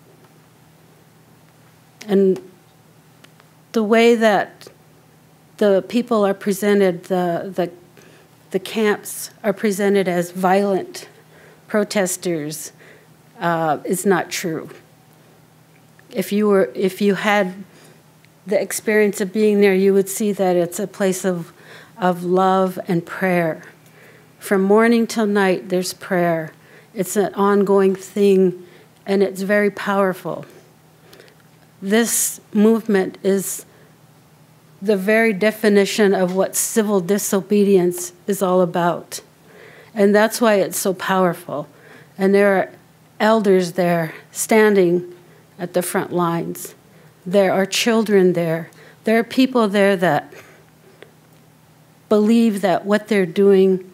And the way that the people are presented, the, the, the camps are presented as violent protesters, uh, is not true. If you were, if you had the experience of being there, you would see that it's a place of, of love and prayer. From morning till night, there's prayer. It's an ongoing thing, and it's very powerful. This movement is the very definition of what civil disobedience is all about. And that's why it's so powerful. And there are elders there standing at the front lines. There are children there. There are people there that believe that what they're doing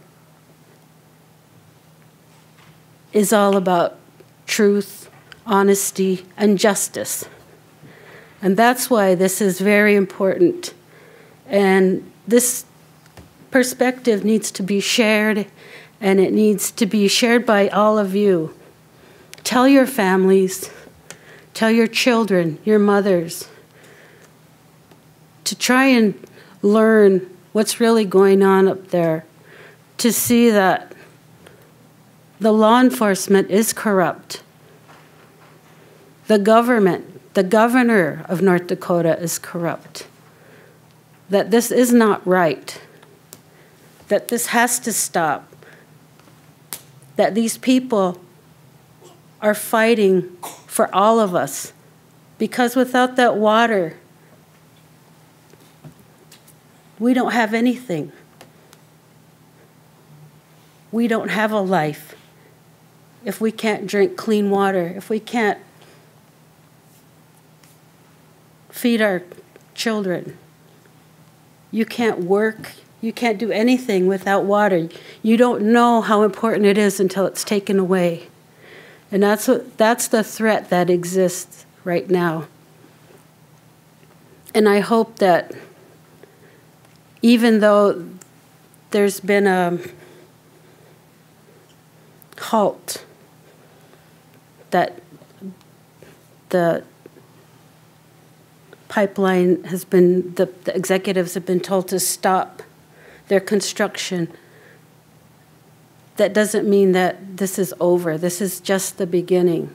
is all about truth, honesty, and justice. And that's why this is very important. And this perspective needs to be shared, and it needs to be shared by all of you. Tell your families, tell your children, your mothers, to try and learn what's really going on up there, to see that the law enforcement is corrupt. The government, the governor of North Dakota is corrupt. That this is not right. That this has to stop. That these people are fighting for all of us. Because without that water, we don't have anything. We don't have a life if we can't drink clean water, if we can't feed our children. You can't work, you can't do anything without water. You don't know how important it is until it's taken away. And that's what, that's the threat that exists right now. And I hope that even though there's been a halt, that the pipeline has been, the, the executives have been told to stop their construction. That doesn't mean that this is over. This is just the beginning.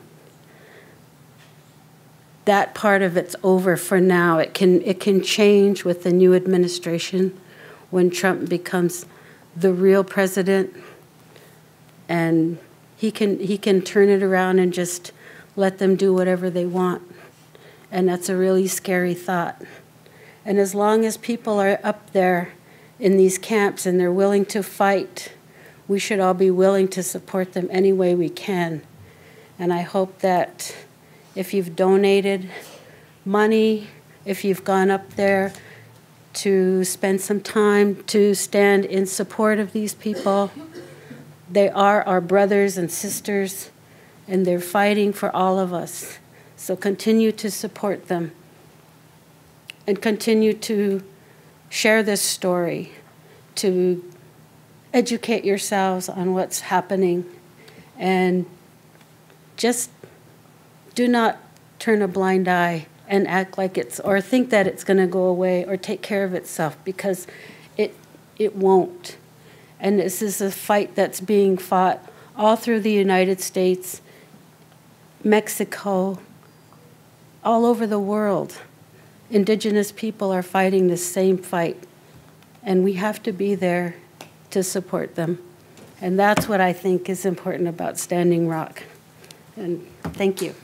That part of it's over for now. It can, it can change with the new administration when Trump becomes the real president, and he can, he can turn it around and just let them do whatever they want. And that's a really scary thought. And as long as people are up there in these camps and they're willing to fight, we should all be willing to support them any way we can. And I hope that if you've donated money, if you've gone up there to spend some time to stand in support of these people, they are our brothers and sisters, and they're fighting for all of us. So continue to support them and continue to share this story, to educate yourselves on what's happening, and just do not turn a blind eye and act like it's, or think that it's going to go away or take care of itself, because it, it won't. And this is a fight that's being fought all through the United States, Mexico, all over the world. Indigenous people are fighting the same fight, and we have to be there to support them. And that's what I think is important about Standing Rock. And thank you.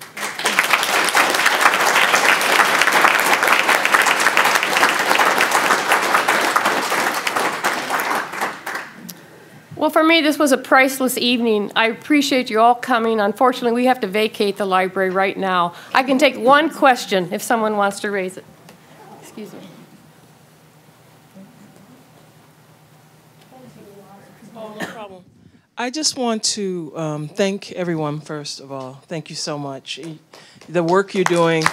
Well, for me, this was a priceless evening. I appreciate you all coming. Unfortunately, we have to vacate the library right now. I can take one question if someone wants to raise it. Excuse me. Oh, no problem. I just want to um, thank everyone, first of all. Thank you so much. The work you're doing.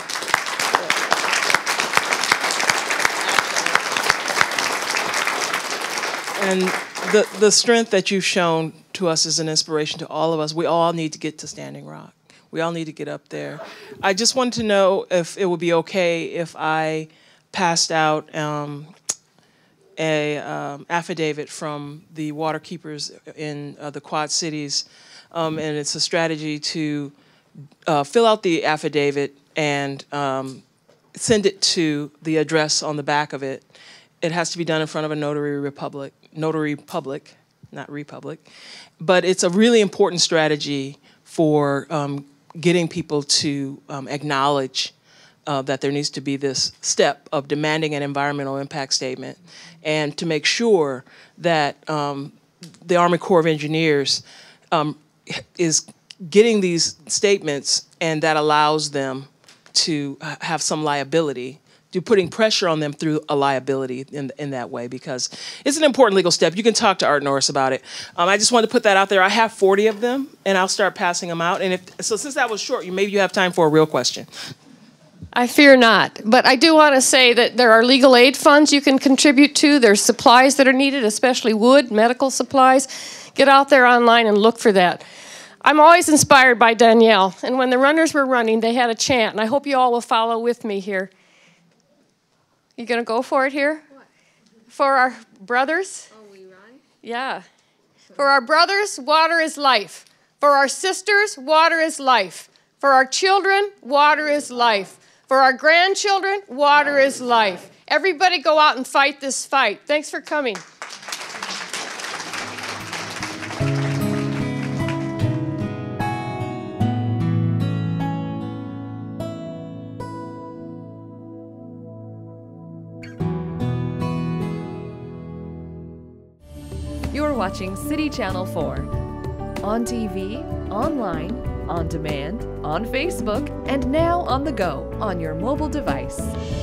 And the, the strength that you've shown to us is an inspiration to all of us. We all need to get to Standing Rock. We all need to get up there. I just wanted to know if it would be okay if I passed out um, a um, affidavit from the water keepers in uh, the Quad Cities, um, and it's a strategy to uh, fill out the affidavit and um, send it to the address on the back of it. It has to be done in front of a notary republic, notary public, not republic. But it's a really important strategy for um, getting people to um, acknowledge uh, that there needs to be this step of demanding an environmental impact statement, and to make sure that um, the Army Corps of Engineers um, is getting these statements, and that allows them to have some liability, to putting pressure on them through a liability in, in that way, because it's an important legal step. You can talk to Art Norris about it. Um, I just wanted to put that out there. I have forty of them, and I'll start passing them out. And if, so since that was short, you, maybe you have time for a real question. I fear not. But I do want to say that there are legal aid funds you can contribute to. There's supplies that are needed, especially wood, medical supplies. Get out there online and look for that. I'm always inspired by Danielle. And when the runners were running, they had a chant. And I hope you all will follow with me here. You going to go for it here? What? For our brothers? Oh, we run? Yeah. For our brothers, water is life. For our sisters, water is life. For our children, water is life. For our grandchildren, water is life. Everybody go out and fight this fight. Thanks for coming. You're watching City Channel four. On T V, online, on demand, on Facebook, and now on the go on your mobile device.